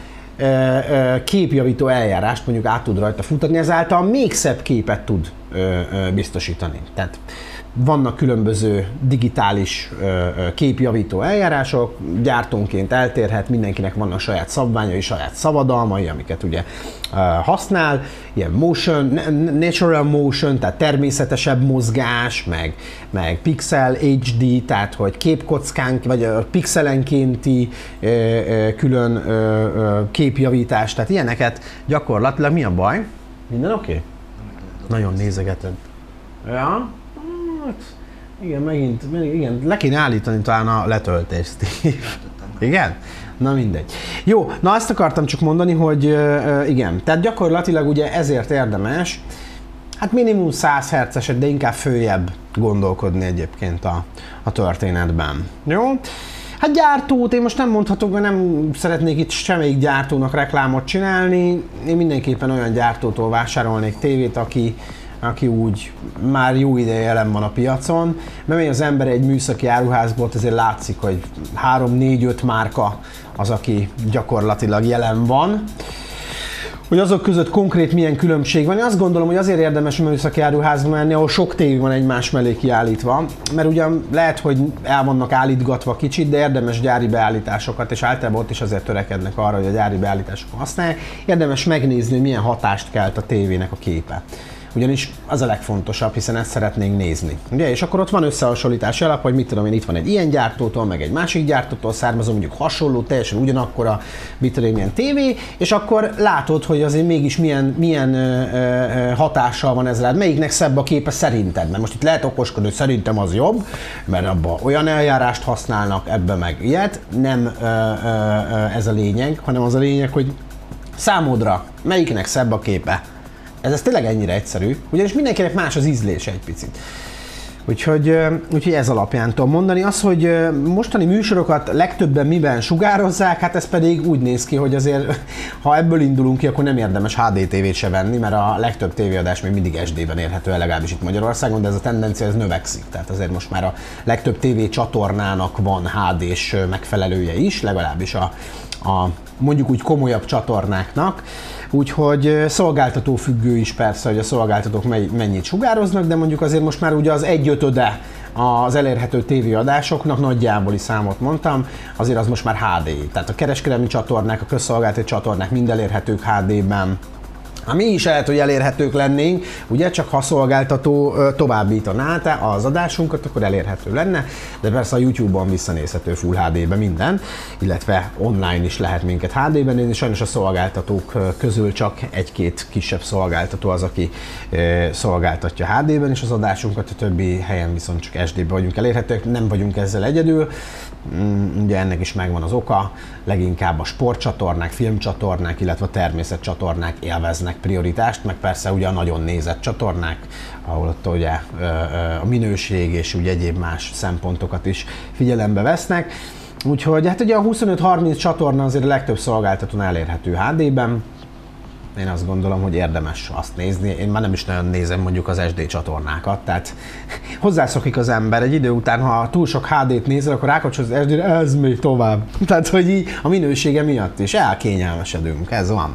képjavító eljárást mondjuk át tud rajta futatni, ezáltal még szebb képet tud biztosítani. Tehát vannak különböző digitális képjavító eljárások, gyártónként eltérhet, mindenkinek vannak saját szabványai, saját szabadalmai, amiket ugye használ, ilyen motion, natural motion, tehát természetesebb mozgás, meg pixel HD, tehát hogy képkockánk, vagy pixelenkénti külön képjavítás, tehát ilyeneket gyakorlatilag. Mi a baj? Minden oké? Okay? Nagyon nézegeted. Ja? Igen, megint, igen, le kéne állítani talán a letöltést. Igen? Na mindegy. Jó, na azt akartam csak mondani, hogy igen, tehát gyakorlatilag ugye ezért érdemes, hát minimum 100 Hz-eset, de inkább följebb gondolkodni egyébként a történetben. Jó? Hát gyártót én most nem mondhatok, mert nem szeretnék itt semmelyik gyártónak reklámot csinálni. Én mindenképpen olyan gyártótól vásárolnék tévét, aki úgy már jó ideje jelen van a piacon. Bemegy az ember egy műszaki áruházból, azért látszik, hogy 3-4-5 márka az, aki gyakorlatilag jelen van. Hogy azok között konkrét milyen különbség van. Én azt gondolom, hogy azért érdemes a műszaki áruházba menni, ahol sok tévé van egymás mellé kiállítva, mert ugyan lehet, hogy el vannak állítgatva kicsit, de érdemes gyári beállításokat, és általában ott is azért törekednek arra, hogy a gyári beállításokat használják. Érdemes megnézni, hogy milyen hatást kelt a tévének a képe. Ugyanis az a legfontosabb, hiszen ezt szeretnénk nézni. Ugye? És akkor ott van összehasonlítási alap, hogy mit tudom én, itt van egy ilyen gyártótól, meg egy másik gyártótól származó, mondjuk hasonló, teljesen ugyanakkora, mit tudom én, milyen tévé, és akkor látod, hogy azért mégis milyen hatással van ez rád, melyiknek szebb a képe szerinted. Mert most itt lehet okoskodni, hogy szerintem az jobb, mert abban olyan eljárást használnak, ebben meg ilyet. Nem ez a lényeg, hanem az a lényeg, hogy számodra melyiknek szebb a képe. Ez tényleg ennyire egyszerű, ugyanis mindenkinek más az ízlése egy picit. Úgyhogy ez alapján tudom mondani. Az, hogy mostani műsorokat legtöbben miben sugározzák, hát ez pedig úgy néz ki, hogy azért, ha ebből indulunk ki, akkor nem érdemes HD TV-t se venni, mert a legtöbb tévéadás még mindig SD-ben érhető el, legalábbis itt Magyarországon, de ez a tendencia ez növekszik. Tehát azért most már a legtöbb TV csatornának van HD-s megfelelője is, legalábbis a mondjuk úgy komolyabb csatornáknak. Úgyhogy szolgáltató függő is persze, hogy a szolgáltatók mennyit sugároznak, de mondjuk azért most már ugye az 1/5 az elérhető tévéadásoknak, nagyjából is számot mondtam, azért az most már HD. Tehát a kereskedelmi csatornák, a közszolgáltató csatornák mind elérhetők HD-ben. Mi is lehet, hogy elérhetők lennénk, ugye, csak ha a szolgáltató továbbítaná az adásunkat, akkor elérhető lenne, de persze a YouTube-on visszanézhető Full HD-be minden, illetve online is lehet minket HD-ben nézni, sajnos a szolgáltatók közül csak egy-két kisebb szolgáltató az, aki szolgáltatja HD-ben is az adásunkat, a többi helyen viszont csak SD-ben vagyunk elérhetők, nem vagyunk ezzel egyedül. Ugye ennek is megvan az oka, leginkább a sportcsatornák, filmcsatornák, illetve a természetcsatornák élveznek prioritást, meg persze ugye a nagyon nézett csatornák, ahol ott ugye a minőség és ugye egyéb más szempontokat is figyelembe vesznek. Úgyhogy hát ugye a 25-30 csatorna azért a legtöbb szolgáltatón elérhető HD-ben. Én azt gondolom, hogy érdemes azt nézni. Én már nem is nagyon nézem mondjuk az SD csatornákat, tehát hozzászokik az ember egy idő után, ha túl sok HD-t nézel, akkor rákapcsol az SD-re, ez még tovább. Tehát, hogy így a minősége miatt is elkényelmesedünk, ez van.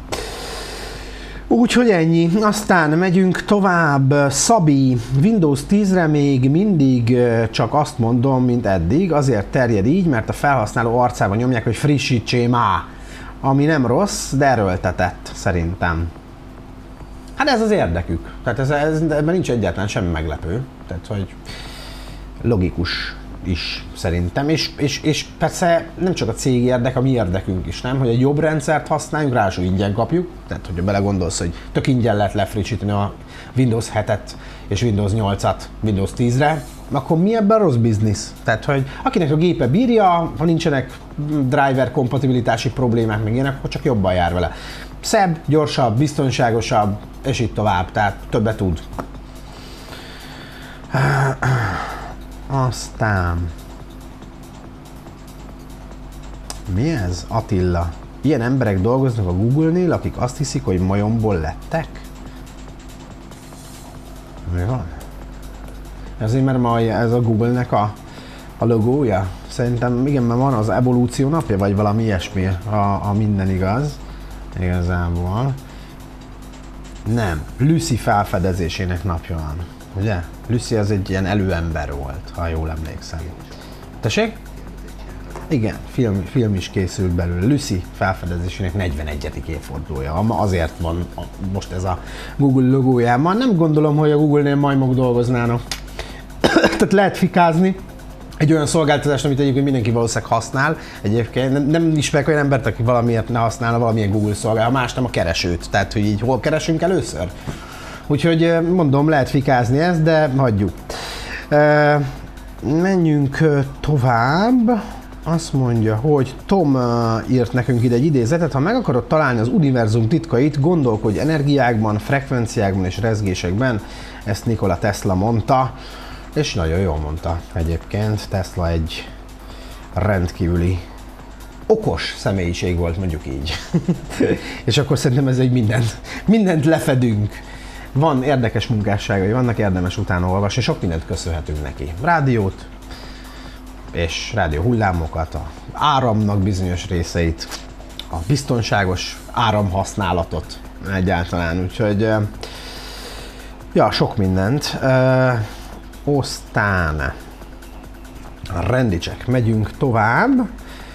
Úgyhogy ennyi. Aztán megyünk tovább. Szabi, Windows 10-re még mindig csak azt mondom, mint eddig, azért terjed így, mert a felhasználó arcába nyomják, hogy frissítsél már. Ami nem rossz, de erőltetett szerintem. Hát ez az érdekük. Tehát ebben nincs egyáltalán semmi meglepő. Tehát, hogy logikus is szerintem. És persze nem csak a cég érdek, a mi érdekünk is, nem? Hogy egy jobb rendszert használjunk, ráadásul ingyen kapjuk. Tehát, hogyha belegondolsz, hogy tök ingyen lehet lefrissíteni a Windows 7-et és Windows 8-at Windows 10-re, akkor mi ebben rossz biznisz? Tehát, hogy akinek a gépe bírja, ha nincsenek driver kompatibilitási problémák, meg ilyenek, akkor csak jobban jár vele. Szebb, gyorsabb, biztonságosabb, és így tovább, tehát többet tud. Aztán... Mi ez? Attila. Ilyen emberek dolgoznak a Google-nél, akik azt hiszik, hogy majomból lettek? Mi van? Ezért mert ma ez a Google-nek a logója. Szerintem igen, mert van az evolúció napja, vagy valami ilyesmi, ha minden igaz. Igazából. Nem. Lucy felfedezésének napja van. Ugye? Lucy az egy ilyen előember volt, ha jól emlékszem. Tessék? Igen, film is készült belőle. Lucy felfedezésének 41. évfordulója. Azért van most ez a Google logójában. Nem gondolom, hogy a Google-nél majmok dolgoznának. Tehát lehet fikázni egy olyan szolgáltatást, amit egyébként mindenki valószínűleg használ. Egyébként nem ismerek olyan embert, aki valamiért ne használna valamilyen Google szolgáltatást, más nem a keresőt. Tehát, hogy így hol keresünk először? Úgyhogy mondom, lehet fikázni ezt, de hagyjuk. Menjünk tovább. Azt mondja, hogy Tom írt nekünk ide egy idézetet, ha meg akarod találni az univerzum titkait, gondolkodj energiákban, frekvenciákban és rezgésekben. Ezt Nikola Tesla mondta, és nagyon jól mondta egyébként. Tesla egy rendkívüli okos személyiség volt, mondjuk így. És akkor szerintem ez egy mindent lefedünk. Van érdekes munkásságai, vannak, érdemes utána olvasni, sok mindent köszönhetünk neki. Rádiót, és rádió hullámokat, a áramnak bizonyos részeit, a biztonságos áramhasználatot egyáltalán, úgyhogy ja, sok mindent. Aztán rendicsek, megyünk tovább.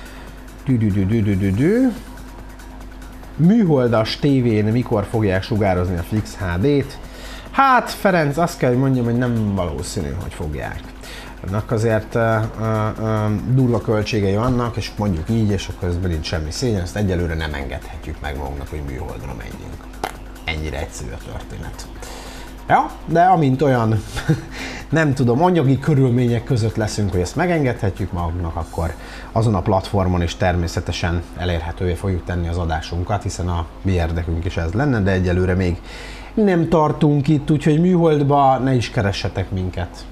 Műholdas tévén mikor fogják sugározni a Fix HD-t? Hát, Ferenc, azt kell, hogy mondjam, hogy nem valószínű, hogy fogják. Ennek azért durva költségei vannak, és mondjuk így, és akkor közben nincs semmi szégyen, ezt egyelőre nem engedhetjük meg magunknak, hogy műholdra menjünk. Ennyire egyszerű a történet. Ja, de amint olyan, nem tudom, anyagi körülmények között leszünk, hogy ezt megengedhetjük magunknak, akkor azon a platformon is természetesen elérhetővé fogjuk tenni az adásunkat, hiszen a mi érdekünk is ez lenne, de egyelőre még nem tartunk itt, úgyhogy műholdba ne is keressetek minket.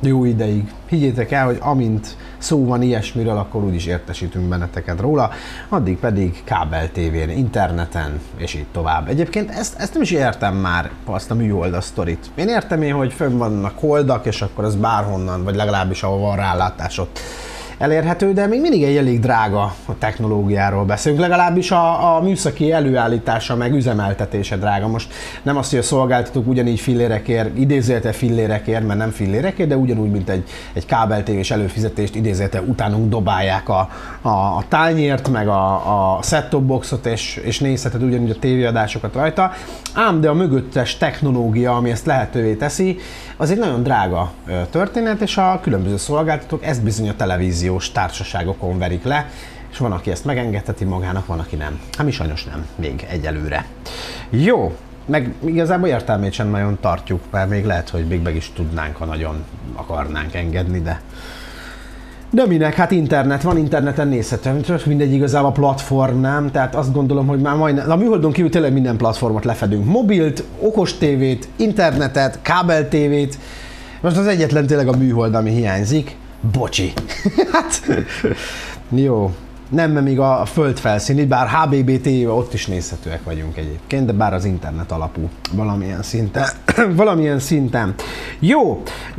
jó ideig. Higgyétek el, hogy amint szó van ilyesmiről, akkor úgyis értesítünk benneteket róla, addig pedig kábel tévén, interneten, és így tovább. Egyébként ezt nem is értem már, azt a műholdas sztorit. Én értem hogy fönn vannak holdak, és akkor az bárhonnan, vagy legalábbis ahol van rálátás ott elérhető, de még mindig egy elég drága a technológiáról beszélünk, legalábbis a műszaki előállítása meg üzemeltetése drága. Most nem azt, hogy a szolgáltatók ugyanígy fillérekért, idézélte fillérekért, mert nem fillérekért, de ugyanúgy, mint egy kábeltévés előfizetést idézélte utánunk dobálják a tányért, meg a set-top boxot, és nézheted ugyanúgy a tévéadásokat rajta. Ám de a mögöttes technológia, ami ezt lehetővé teszi, az egy nagyon drága történet, és a különböző szolgáltatók ezt bizony a televíziós társaságokon verik le, és van, aki ezt megengedheti magának, van, aki nem. Hát mi sajnos nem, még egyelőre. Jó, meg igazából értelmét sem nagyon tartjuk, mert még lehet, hogy még meg is tudnánk, ha nagyon akarnánk engedni, de minek? Hát internet van, interneten nézhető, mindegy igazából a platform, nem? Tehát azt gondolom, hogy már majdnem, a műholdon kívül tényleg minden platformot lefedünk. Mobilt, okos tévét, internetet, kábel tévét. Most az egyetlen tényleg a műhold, ami hiányzik. Bocsi. Hát, jó. Nem, mert még a földfelszíni, bár HBBT, ott is nézhetőek vagyunk egyébként, de bár az internet alapú valamilyen szinten. Valamilyen szinten. Jó,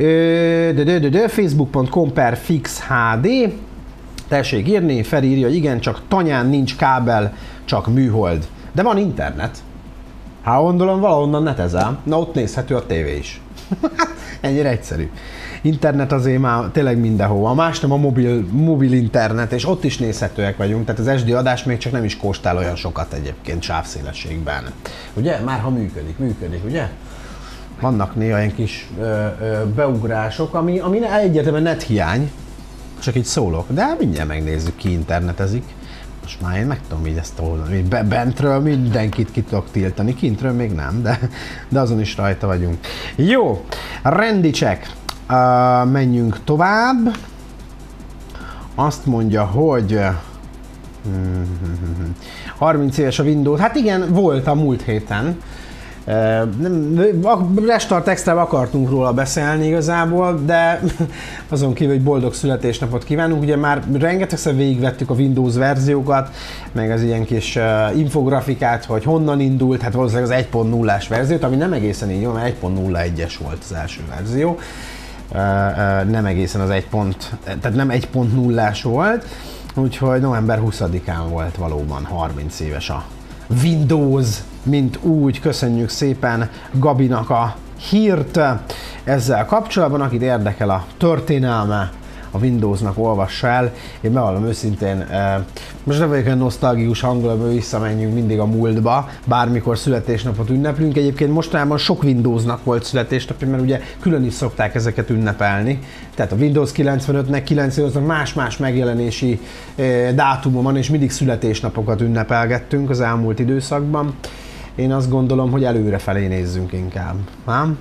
facebook.com/fixhd. Tessék írni, Feri írja, hogy igen, csak tanyán nincs kábel, csak műhold. De van internet. Hát gondolom valahonnan netezel, na ott nézhető a tévé is. Ennyire egyszerű. Internet azért már tényleg mindenhova. Más nem a mobil internet, és ott is nézhetőek vagyunk, tehát az SD adás még csak nem is kóstál olyan sokat egyébként sávszélességben. Ugye? Már ha működik, ugye? Vannak néha ilyen kis beugrások, ami egyértelműen net hiány, csak így szólok, de mindjárt megnézzük, ki internetezik. Most már én meg tudom így ezt oldani. Bentről mindenkit ki tudok tiltani, kintről még nem, de azon is rajta vagyunk. Jó, rendicsek. Menjünk tovább. Azt mondja, hogy 30 éves a Windows. Hát igen, volt a múlt héten. Restart Extra akartunk róla beszélni igazából, de azon kívül, hogy boldog születésnapot kívánunk. Ugye már rengetegszer végigvettük a Windows verziókat, meg az ilyen kis infografikát, hogy honnan indult, hát valószínűleg az 1.0-ás verziót, ami nem egészen így van, mert 1.01-es volt az első verzió. Nem egészen az tehát nem 1.0-ás volt, úgyhogy november 20-án volt valóban 30 éves a Windows, mint úgy. Köszönjük szépen Gabinak a hírt ezzel kapcsolatban, akit érdekel a történelme a Windowsnak, olvassa el. Én bevallom őszintén, most nem vagyok olyan nosztalgikus hangulatban, visszamenjünk mindig a múltba, bármikor születésnapot ünneplünk. Egyébként mostanában sok Windowsnak volt születésnapja, mert ugye külön is szokták ezeket ünnepelni. Tehát a Windows 95-nek, 98-nak más-más megjelenési dátuma van, és mindig születésnapokat ünnepelgettünk az elmúlt időszakban. Én azt gondolom, hogy előrefelé nézzünk inkább. Nem?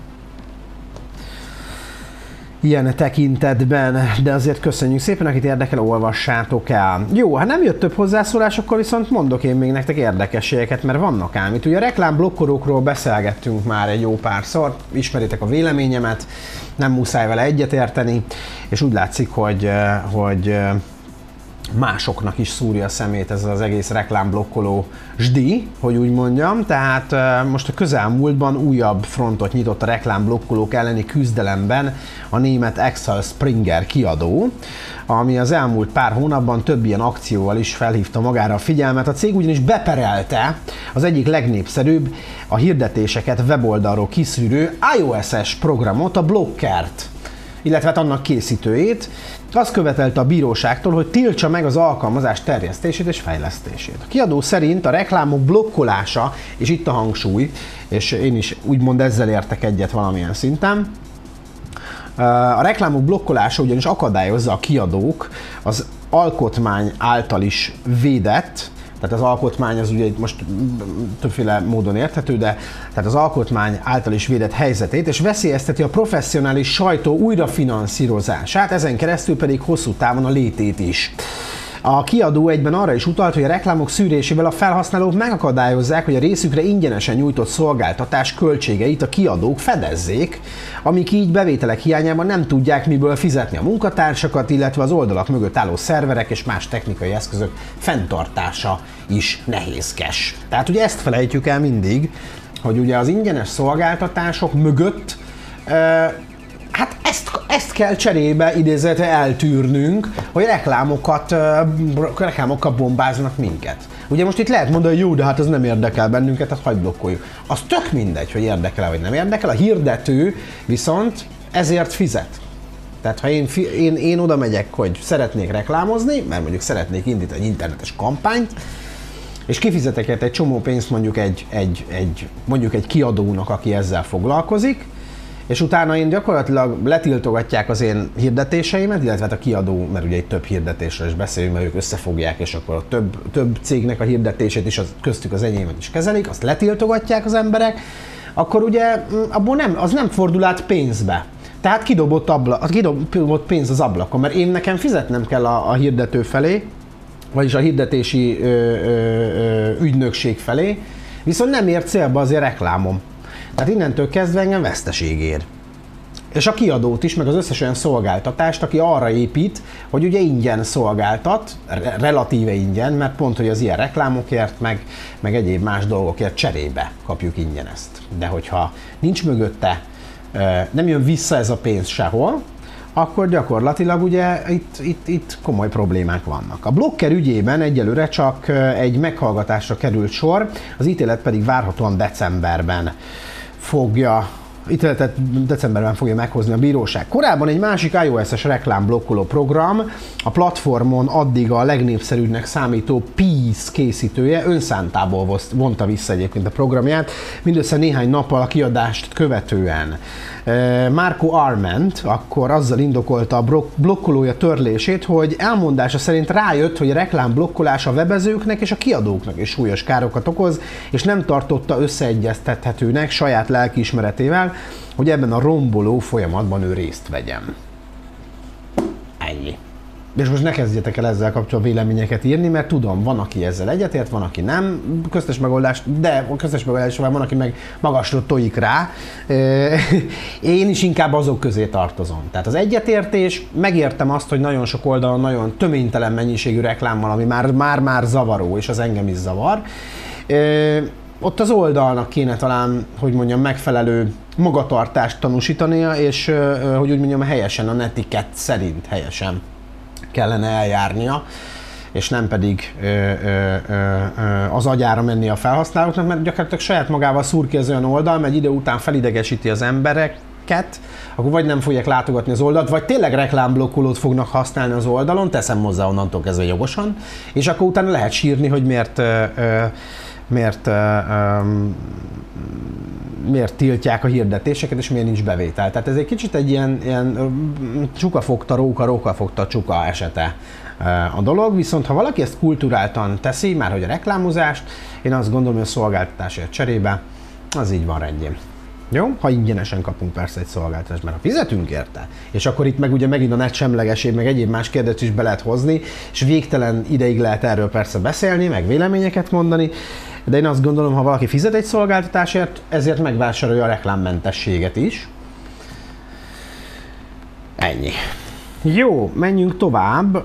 Ilyen tekintetben, de azért köszönjük szépen, akit érdekel, olvassátok el. Jó, ha nem jött több hozzászólás, akkor viszont mondok én még nektek érdekességeket, mert vannak ám. Itt ugye a reklámblokkolókról beszélgettünk már egy jó párszor, ismeritek a véleményemet, nem muszáj vele egyetérteni, és úgy látszik, hogy másoknak is szúrja a szemét ez az egész reklámblokkoló zsdi, hogy úgy mondjam. Tehát most a közelmúltban újabb frontot nyitott a reklámblokkolók elleni küzdelemben a német Axel Springer kiadó, ami az elmúlt pár hónapban több ilyen akcióval is felhívta magára a figyelmet. A cég ugyanis beperelte az egyik legnépszerűbb, a hirdetéseket weboldalról kiszűrő iOS-es programot, a Blockert, illetve hát annak készítőjét. Azt követelte a bíróságtól, hogy tiltsa meg az alkalmazás terjesztését és fejlesztését. A kiadó szerint a reklámok blokkolása, és itt a hangsúly, és én is úgymond ezzel értek egyet valamilyen szinten, a reklámok blokkolása ugyanis akadályozza a kiadók az alkotmány által is védett, tehát az alkotmány az ugye most többféle módon érthető, de tehát az alkotmány által is védett helyzetét, és veszélyezteti a professzionális sajtó újrafinanszírozását, ezen keresztül pedig hosszú távon a létét is. A kiadó egyben arra is utalt, hogy a reklámok szűrésével a felhasználók megakadályozzák, hogy a részükre ingyenesen nyújtott szolgáltatás költségeit a kiadók fedezzék, amik így bevételek hiányában nem tudják miből fizetni a munkatársakat, illetve az oldalak mögött álló szerverek és más technikai eszközök fenntartása is nehézkes. Tehát ugye ezt felejtjük el mindig, hogy ugye az ingyenes szolgáltatások mögött hát ezt kell cserébe idézete eltűrnünk, hogy reklámokkal bombáznak minket. Ugye most itt lehet mondani, hogy jó, de hát ez nem érdekel bennünket, tehát hagyd blokkoljuk. Az tök mindegy, hogy érdekel vagy nem érdekel, a hirdető viszont ezért fizet. Tehát ha én oda megyek, hogy szeretnék reklámozni, mert mondjuk szeretnék indítani egy internetes kampányt, és kifizetek egy csomó pénzt mondjuk egy kiadónak, aki ezzel foglalkozik, és utána én gyakorlatilag letiltogatják az én hirdetéseimet, illetve hát a kiadó, mert ugye egy több hirdetésről is beszélünk, mert ők összefogják, és akkor a több cégnek a hirdetését is, köztük az enyémet is kezelik, azt letiltogatják az emberek, akkor ugye abból az nem fordul át pénzbe. Tehát kidobott pénz az ablakon, mert nekem fizetnem kell a hirdető felé, vagyis a hirdetési ügynökség felé, viszont nem ér célba azért reklámom. Tehát innentől kezdve engem veszteség ér. És a kiadót is, meg az összes olyan szolgáltatást, aki arra épít, hogy ugye ingyen szolgáltat, relatíve ingyen, mert pont, hogy az ilyen reklámokért, meg egyéb más dolgokért cserébe kapjuk ingyen ezt. De hogyha nincs mögötte, nem jön vissza ez a pénz sehol, akkor gyakorlatilag ugye itt komoly problémák vannak. A Blokker ügyében egyelőre csak egy meghallgatásra került sor, az ítélet pedig várhatóan decemberben fogja meghozni a bíróság. Korábban egy másik iOS-es reklámblokkoló program, a platformon addig a legnépszerűbbnek számító Peace készítője önszántából vonta vissza egyébként a programját, mindössze néhány nappal a kiadást követően. Marco Arment akkor azzal indokolta a blokkolója törlését, hogy elmondása szerint rájött, hogy a reklámblokkolás a webezőknek és a kiadóknak is súlyos károkat okoz, és nem tartotta összeegyeztethetőnek saját lelkiismeretével, hogy ebben a romboló folyamatban ő részt vegyen. Ennyi. És most ne kezdjetek el ezzel kapcsolatban véleményeket írni, mert tudom, van, aki ezzel egyetért, van, aki nem, köztes megoldás, de a köztes megoldásban van, aki meg magasra tojik rá. Én is inkább azok közé tartozom. Tehát az egyetértés, megértem azt, hogy nagyon sok oldalon nagyon töménytelen mennyiségű reklámmal, ami már zavaró, és az engem is zavar. Ott az oldalnak kéne talán, hogy mondjam, megfelelő magatartást tanúsítania, és hogy úgy mondjam, helyesen, a netiquette szerint helyesen kellene eljárnia, és nem pedig az agyára menni a felhasználóknak, mert gyakorlatilag saját magával szúr ki az olyan oldal, mert idő után felidegesíti az embereket, akkor vagy nem fogják látogatni az oldalt, vagy tényleg reklámblokkolót fognak használni az oldalon, teszem hozzá onnantól kezdve jogosan, és akkor utána lehet sírni, hogy miért tiltják a hirdetéseket, és miért nincs bevétel. Tehát ez egy kicsit egy ilyen csukafogta róka, rókafogta csuka esete a dolog, viszont ha valaki ezt kulturáltan teszi, már hogy a reklámozást, én azt gondolom, hogy a szolgáltatásért cserébe, az így van rendjén. Jó? Ha ingyenesen kapunk persze egy szolgáltatást, mert ha fizetünk érte, és akkor itt meg ugye megint a netsemlegesség, meg egyéb más kérdést is be lehet hozni, és végtelen ideig lehet erről persze beszélni, meg véleményeket mondani, de én azt gondolom, ha valaki fizet egy szolgáltatásért, ezért megvásárolja a reklámmentességet is. Ennyi. Jó, menjünk tovább.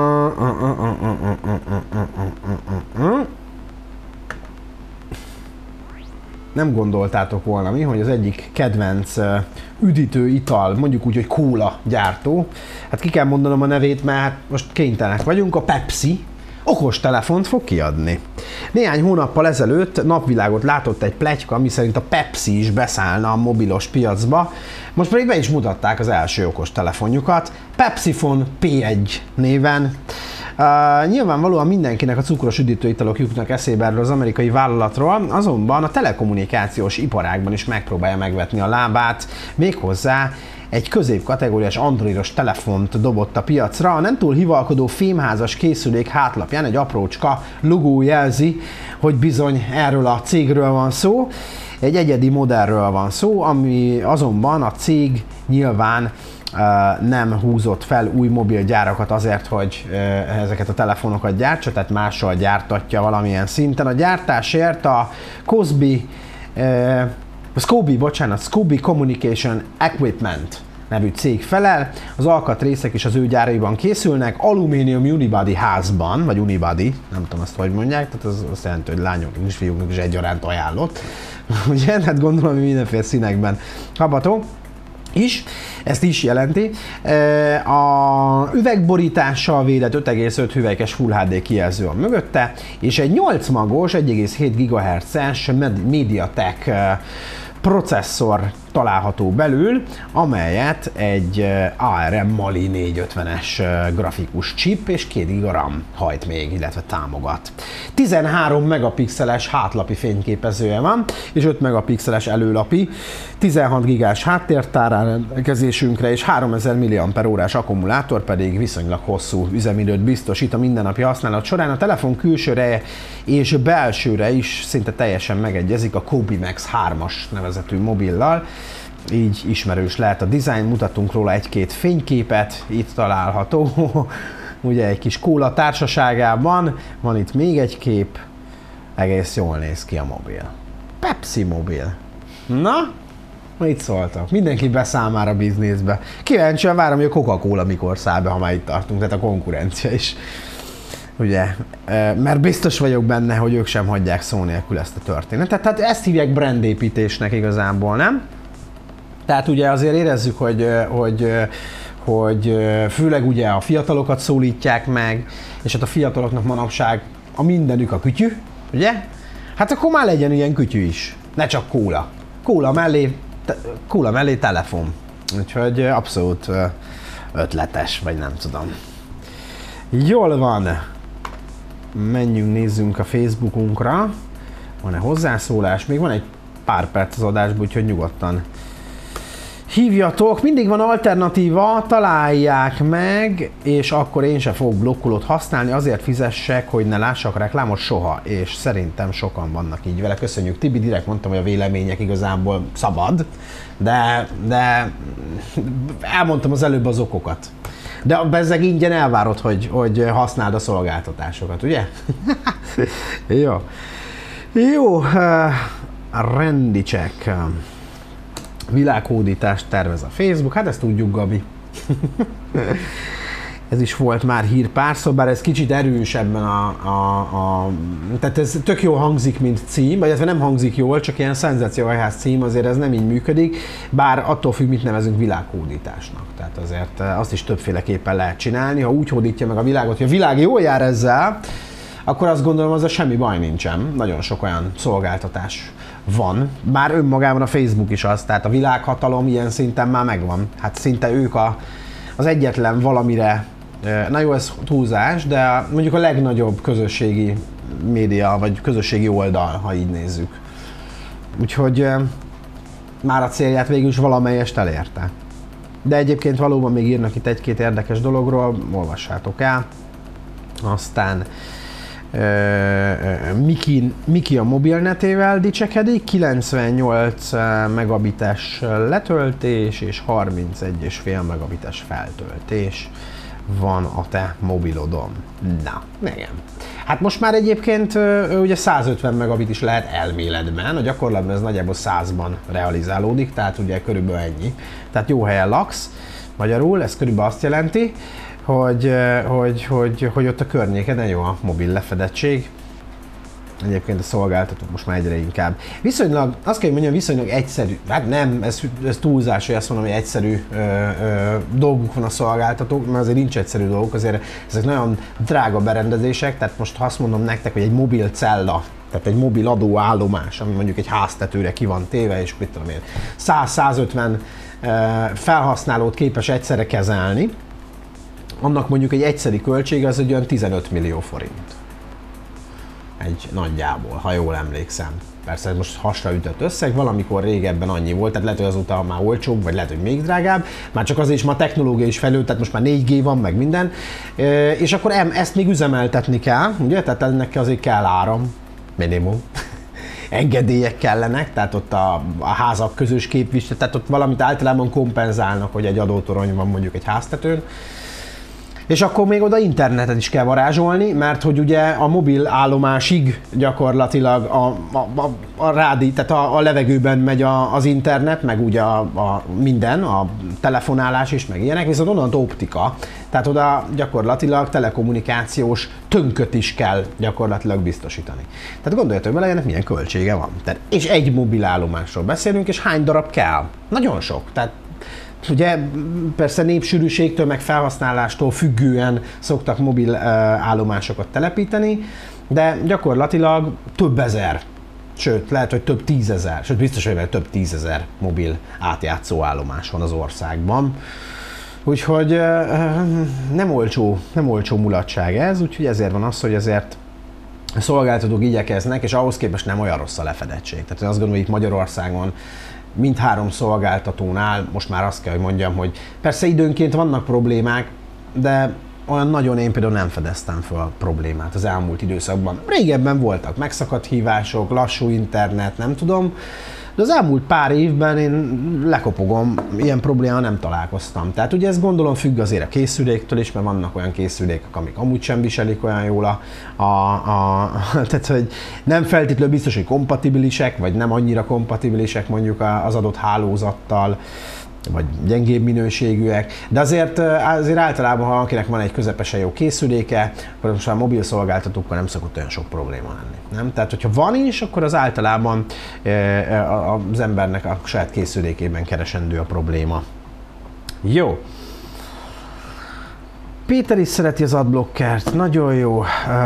Nem gondoltátok volna mi, hogy az egyik kedvenc üdítő ital, mondjuk úgy, hogy kóla gyártó, hát ki kell mondanom a nevét, mert hát most kénytelenek vagyunk, a Pepsi okostelefont fog kiadni. Néhány hónappal ezelőtt napvilágot látott egy pletyka, miszerint a Pepsi is beszállna a mobilos piacba, most pedig be is mutatták az első okostelefonjukat, Pepsifon P1 néven. Nyilvánvalóan mindenkinek a cukros üdítőitalok jutnak eszébe erről az amerikai vállalatról, azonban a telekommunikációs iparágban is megpróbálja megvetni a lábát, méghozzá egy középkategóriás androidos telefont dobott a piacra. A nem túl hivalkodó fémházas készülék hátlapján egy aprócska logó jelzi, hogy bizony erről a cégről van szó. Egy egyedi modellről van szó, ami azonban a cég nyilván nem húzott fel új mobilgyárakat azért, hogy ezeket a telefonokat gyártsa, tehát mással gyártatja valamilyen szinten. A gyártásért a Scooby Communication Equipment nevű cég felel. Az alkatrészek is az ő gyáraiban készülnek, alumínium unibody házban, vagy unibody, nem tudom azt, hogy mondják, tehát az azt jelenti, hogy lányoknak és fiúknak is egyaránt ajánlott. Ugye? Hát gondolom, hogy mindenféle színekben kapható is, ezt is jelenti. A üvegborítással védett 5,5 hüvelykes Full HD kijelző van mögötte, és egy 8 magos, 1,7 GHz-es MediaTek processzor található belül, amelyet egy ARM Mali 450-es grafikus chip és 2 GB RAM hajt még, illetve támogat. 13 megapixeles hátlapi fényképezője van, és 5 megapixeles előlapi, 16 gigás háttértár áll rendelkezésünkre, és 3000 mAh akkumulátor pedig viszonylag hosszú üzemidőt biztosít a mindennapi használat során. A telefon külsőre és belsőre is szinte teljesen megegyezik a Kobi Max 3-as nevezetű mobillal. Így ismerős lehet a dizájn, mutatunk róla egy-két fényképet, itt található, ugye egy kis kóla társaságában, van itt még egy kép, egész jól néz ki a mobil. Pepsi mobil. Na, mit szóltak? Mindenki beszáll már a bizniszbe. Kíváncsian várom, hogy a Coca-Cola mikor száll be, ha már itt tartunk, tehát a konkurencia is. Ugye, mert biztos vagyok benne, hogy ők sem hagyják szó nélkül ezt a történetet. Tehát ezt hívják brandépítésnek igazából, nem? Tehát ugye azért érezzük, hogy főleg ugye a fiatalokat szólítják meg, és hát a fiataloknak manapság a mindenük a kütyű, ugye? Hát akkor már legyen ilyen kütyű is, ne csak kóla. Kóla mellé telefon. Úgyhogy abszolút ötletes, vagy nem tudom. Jól van. Menjünk, nézzünk a Facebookunkra. Van-e hozzászólás? Még van egy pár perc az adásban, úgyhogy nyugodtan hívjatok, mindig van alternatíva, találják meg, és akkor én sem fogok blokkolót használni, azért fizessek, hogy ne lássak reklámot soha, és szerintem sokan vannak így vele. Köszönjük, Tibi, direkt mondtam, hogy a vélemények igazából szabad, de elmondtam az előbb az okokat. De bezzeg ingyen elvárod, hogy használd a szolgáltatásokat, ugye? Jó. Jó, rendi check. Világhódítást tervez a Facebook, hát ezt tudjuk, Gabi. Ez is volt már hír párszor, bár ez kicsit erősebben tehát ez tök jó hangzik, mint cím, vagy nem hangzik jól, csak ilyen szenzációhajház cím, azért ez nem így működik, bár attól függ, mit nevezünk világhódításnak. Tehát azért azt is többféleképpen lehet csinálni, ha úgy hódítja meg a világot, hogy a világ jól jár ezzel, akkor azt gondolom, az a semmi baj nincsen. Nagyon sok olyan szolgáltatás van. Bár önmagában a Facebook is az, tehát a világhatalom ilyen szinten már megvan. Hát szinte ők az egyetlen valamire, na jó, ez túlzás, de mondjuk a legnagyobb közösségi média, vagy közösségi oldal, ha így nézzük. Úgyhogy már a célját végül is valamelyest elérte. De egyébként valóban még írnak itt egy-két érdekes dologról, olvassátok el. Aztán Miki a mobilnetével dicsekedik, 98 megabites letöltés és 31,5 megabites feltöltés van a te mobilodon. Na, igen. Hát most már egyébként ugye 150 megabit is lehet elméletben, a gyakorlatban ez nagyjából 100-ban realizálódik, tehát ugye körülbelül ennyi. Tehát jó helyen laksz, magyarul ez körülbelül azt jelenti, hogy ott a környéken jó a mobil lefedettség. Egyébként a szolgáltatók most már egyre inkább. Viszonylag, azt kell, hogy mondjam, viszonylag egyszerű, hát nem, ez túlzás, hogy azt mondom, hogy egyszerű dolguk van a szolgáltatók, mert azért nincs egyszerű dolgok, azért ezek nagyon drága berendezések, tehát most ha azt mondom nektek, hogy egy mobil cella, tehát egy mobil adóállomás, ami mondjuk egy háztetőre ki van téve, és mit tudom én, 100-150 felhasználót képes egyszerre kezelni, annak mondjuk egy egyszeri költsége az egy olyan 15 millió forint. Egy nagyjából, ha jól emlékszem. Persze most hasra ütött összeg, valamikor régebben annyi volt, tehát lehet, hogy azóta már olcsóbb, vagy lehet, hogy még drágább. Már csak azért is ma a technológia is fejlődött, tehát most már 4G van, meg minden. És akkor ezt még üzemeltetni kell, ugye? Tehát ennek azért kell áram, minimum. engedélyek kellenek, tehát ott a házak közös képviselet, tehát ott valamit általában kompenzálnak, hogy egy adótorony van mondjuk egy háztetőn. És akkor még oda internetet is kell varázsolni, mert hogy ugye a mobil állomásig gyakorlatilag a rádi, tehát a levegőben megy az internet, meg ugye minden, a telefonálás is, meg ilyenek, viszont onnan optika, tehát oda gyakorlatilag telekommunikációs tönköt is kell gyakorlatilag biztosítani. Tehát gondoljatok bele, ennek milyen költsége van. Tehát, és egy mobil állomásról beszélünk, és hány darab kell? Nagyon sok. Tehát ugye persze népsűrűségtől, meg felhasználástól függően szoktak mobil állomásokat telepíteni, de gyakorlatilag több ezer, sőt lehet, hogy több tízezer, sőt biztos, hogy több tízezer mobil átjátszó állomás van az országban. Úgyhogy nem olcsó mulatság ez, úgyhogy ezért van az, hogy ezért a szolgáltatók igyekeznek, és ahhoz képest nem olyan rossz a lefedettség. Tehát azt gondolom, hogy itt Magyarországon mindhárom szolgáltatónál most már azt kell, hogy mondjam, hogy persze időnként vannak problémák, de olyan nagyon én például nem fedeztem fel a problémát az elmúlt időszakban. Régebben voltak megszakadt hívások, lassú internet, nem tudom, de az elmúlt pár évben én lekopogom, ilyen problémával nem találkoztam. Tehát ugye ez gondolom függ azért a készüléktől is, mert vannak olyan készülékek, amik amúgy sem viselik olyan jól tehát hogy nem feltétlenül biztos, hogy kompatibilisek, vagy nem annyira kompatibilisek mondjuk az adott hálózattal, vagy gyengébb minőségűek, de azért általában, ha akinek van egy közepesen jó készüléke, akkor most már a mobil szolgáltatókkal nem szokott olyan sok probléma lenni. Nem? Tehát, hogyha van is, akkor az általában az embernek a saját készülékében keresendő a probléma. Jó. Péter is szereti az adblockert, nagyon jó.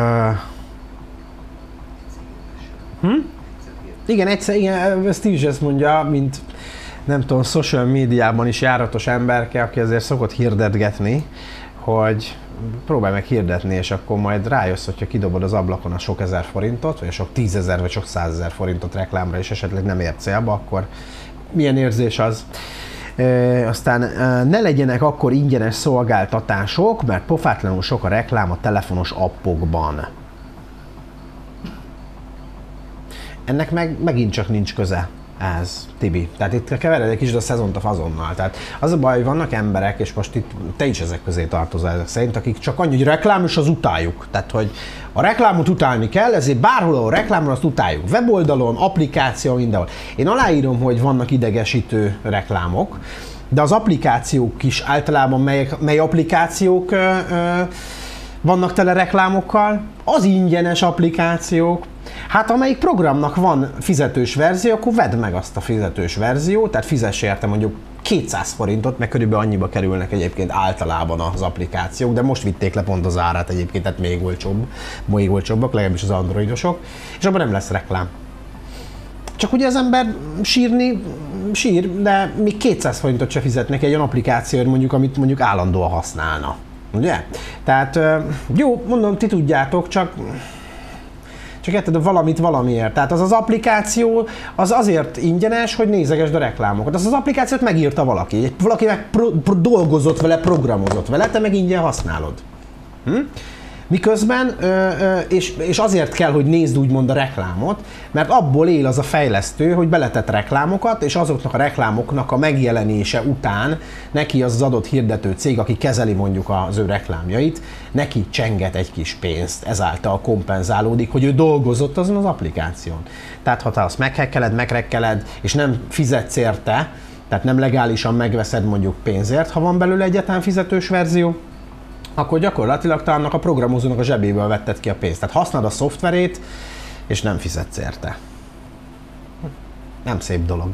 Igen, Steve is ezt mondja, mint nem tudom, social médiában is járatos emberke, aki azért szokott hirdetgetni, hogy próbálj meg hirdetni, és akkor majd rájössz, hogyha kidobod az ablakon a sok ezer forintot, vagy a sok 10 000 vagy sok 100 000 forintot reklámra, és esetleg nem ér célba, akkor milyen érzés az? Aztán ne legyenek akkor ingyenes szolgáltatások, mert pofátlanul sok a reklám a telefonos appokban. Ennek megint csak nincs köze ez, Tibi. Tehát itt kevered egy kicsit a szezont a fazonnal. Tehát az a baj, hogy vannak emberek, és most itt te is ezek közé tartozol ezek szerint, akik csak annyi, hogy reklám, és az utáljuk. Tehát, hogy a reklámot utálni kell, ezért bárhol a reklámra azt utáljuk. Weboldalon, applikáció, mindenhol. Én aláírom, hogy vannak idegesítő reklámok, de az applikációk is általában mely applikációk vannak tele reklámokkal? Az ingyenes applikációk. Hát amelyik programnak van fizetős verzió, akkor vedd meg azt a fizetős verziót, tehát fizess érte mondjuk 200 forintot, meg körülbelül annyiba kerülnek egyébként általában az applikációk, de most vitték le pont az árát egyébként, tehát még olcsóbbak, legalábbis az androidosok, és abban nem lesz reklám. Csak ugye az ember sír, de még 200 forintot se fizetnek egy olyan applikációért mondjuk, amit mondjuk állandóan használna. Ugye? Tehát jó, mondom, ti tudjátok, csak érted, valamit valamiért. Tehát az applikáció az azért ingyenes, hogy nézegesd a reklámokat. Az applikációt megírta valaki. Valaki meg dolgozott vele, programozott vele, te meg ingyen használod. Miközben, és azért kell, hogy nézd úgymond a reklámot, mert abból él az a fejlesztő, hogy beletett reklámokat, és azoknak a reklámoknak a megjelenése után neki az adott hirdető cég, aki kezeli mondjuk az ő reklámjait, neki csenget egy kis pénzt, ezáltal kompenzálódik, hogy ő dolgozott azon az applikáción. Tehát ha te azt meghekkeled, és nem fizetsz érte, tehát nem legálisan megveszed mondjuk pénzért, ha van belőle egyáltalán fizetős verzió, akkor gyakorlatilag te annak a programozónak a zsebéből vetted ki a pénzt. Tehát használod a szoftverét, és nem fizetsz érte. Nem szép dolog.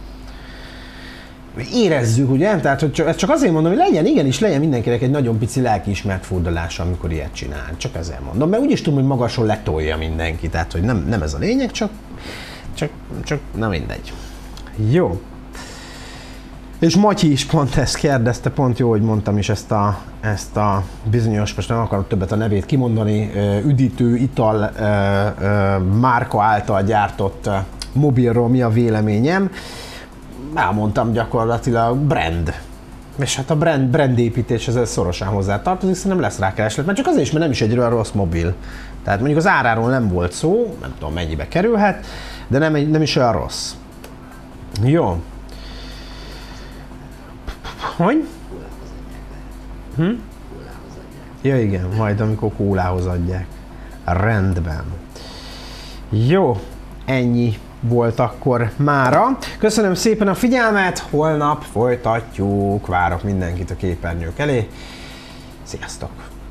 Érezzük, ugye? Tehát, hogy ezt csak azért mondom, hogy legyen mindenkinek egy nagyon pici lelkiismert fordulása, amikor ilyet csinál. Csak ezért mondom, mert úgyis tudom, hogy magasról letolja mindenki. Tehát, hogy nem ez a lényeg, csak nem mindegy. Jó. És Matyi is pont ezt kérdezte, pont jó, hogy mondtam is ezt a bizonyos, most nem akarok többet a nevét kimondani, üdítő ital márka által gyártott mobilról mi a véleményem. Elmondtam gyakorlatilag brand. És hát a brandépítés ezzel szorosan hozzá tartozik, szerintem lesz rá kereslet, mert csak azért is, mert nem is egy olyan rossz mobil. Tehát mondjuk az áráról nem volt szó, nem tudom mennyibe kerülhet, de nem is olyan rossz. Jó. Hogy? Ja igen, majd amikor kólához adják. Rendben. Jó, ennyi volt akkor mára. Köszönöm szépen a figyelmet, holnap folytatjuk. Várok mindenkit a képernyők elé. Sziasztok!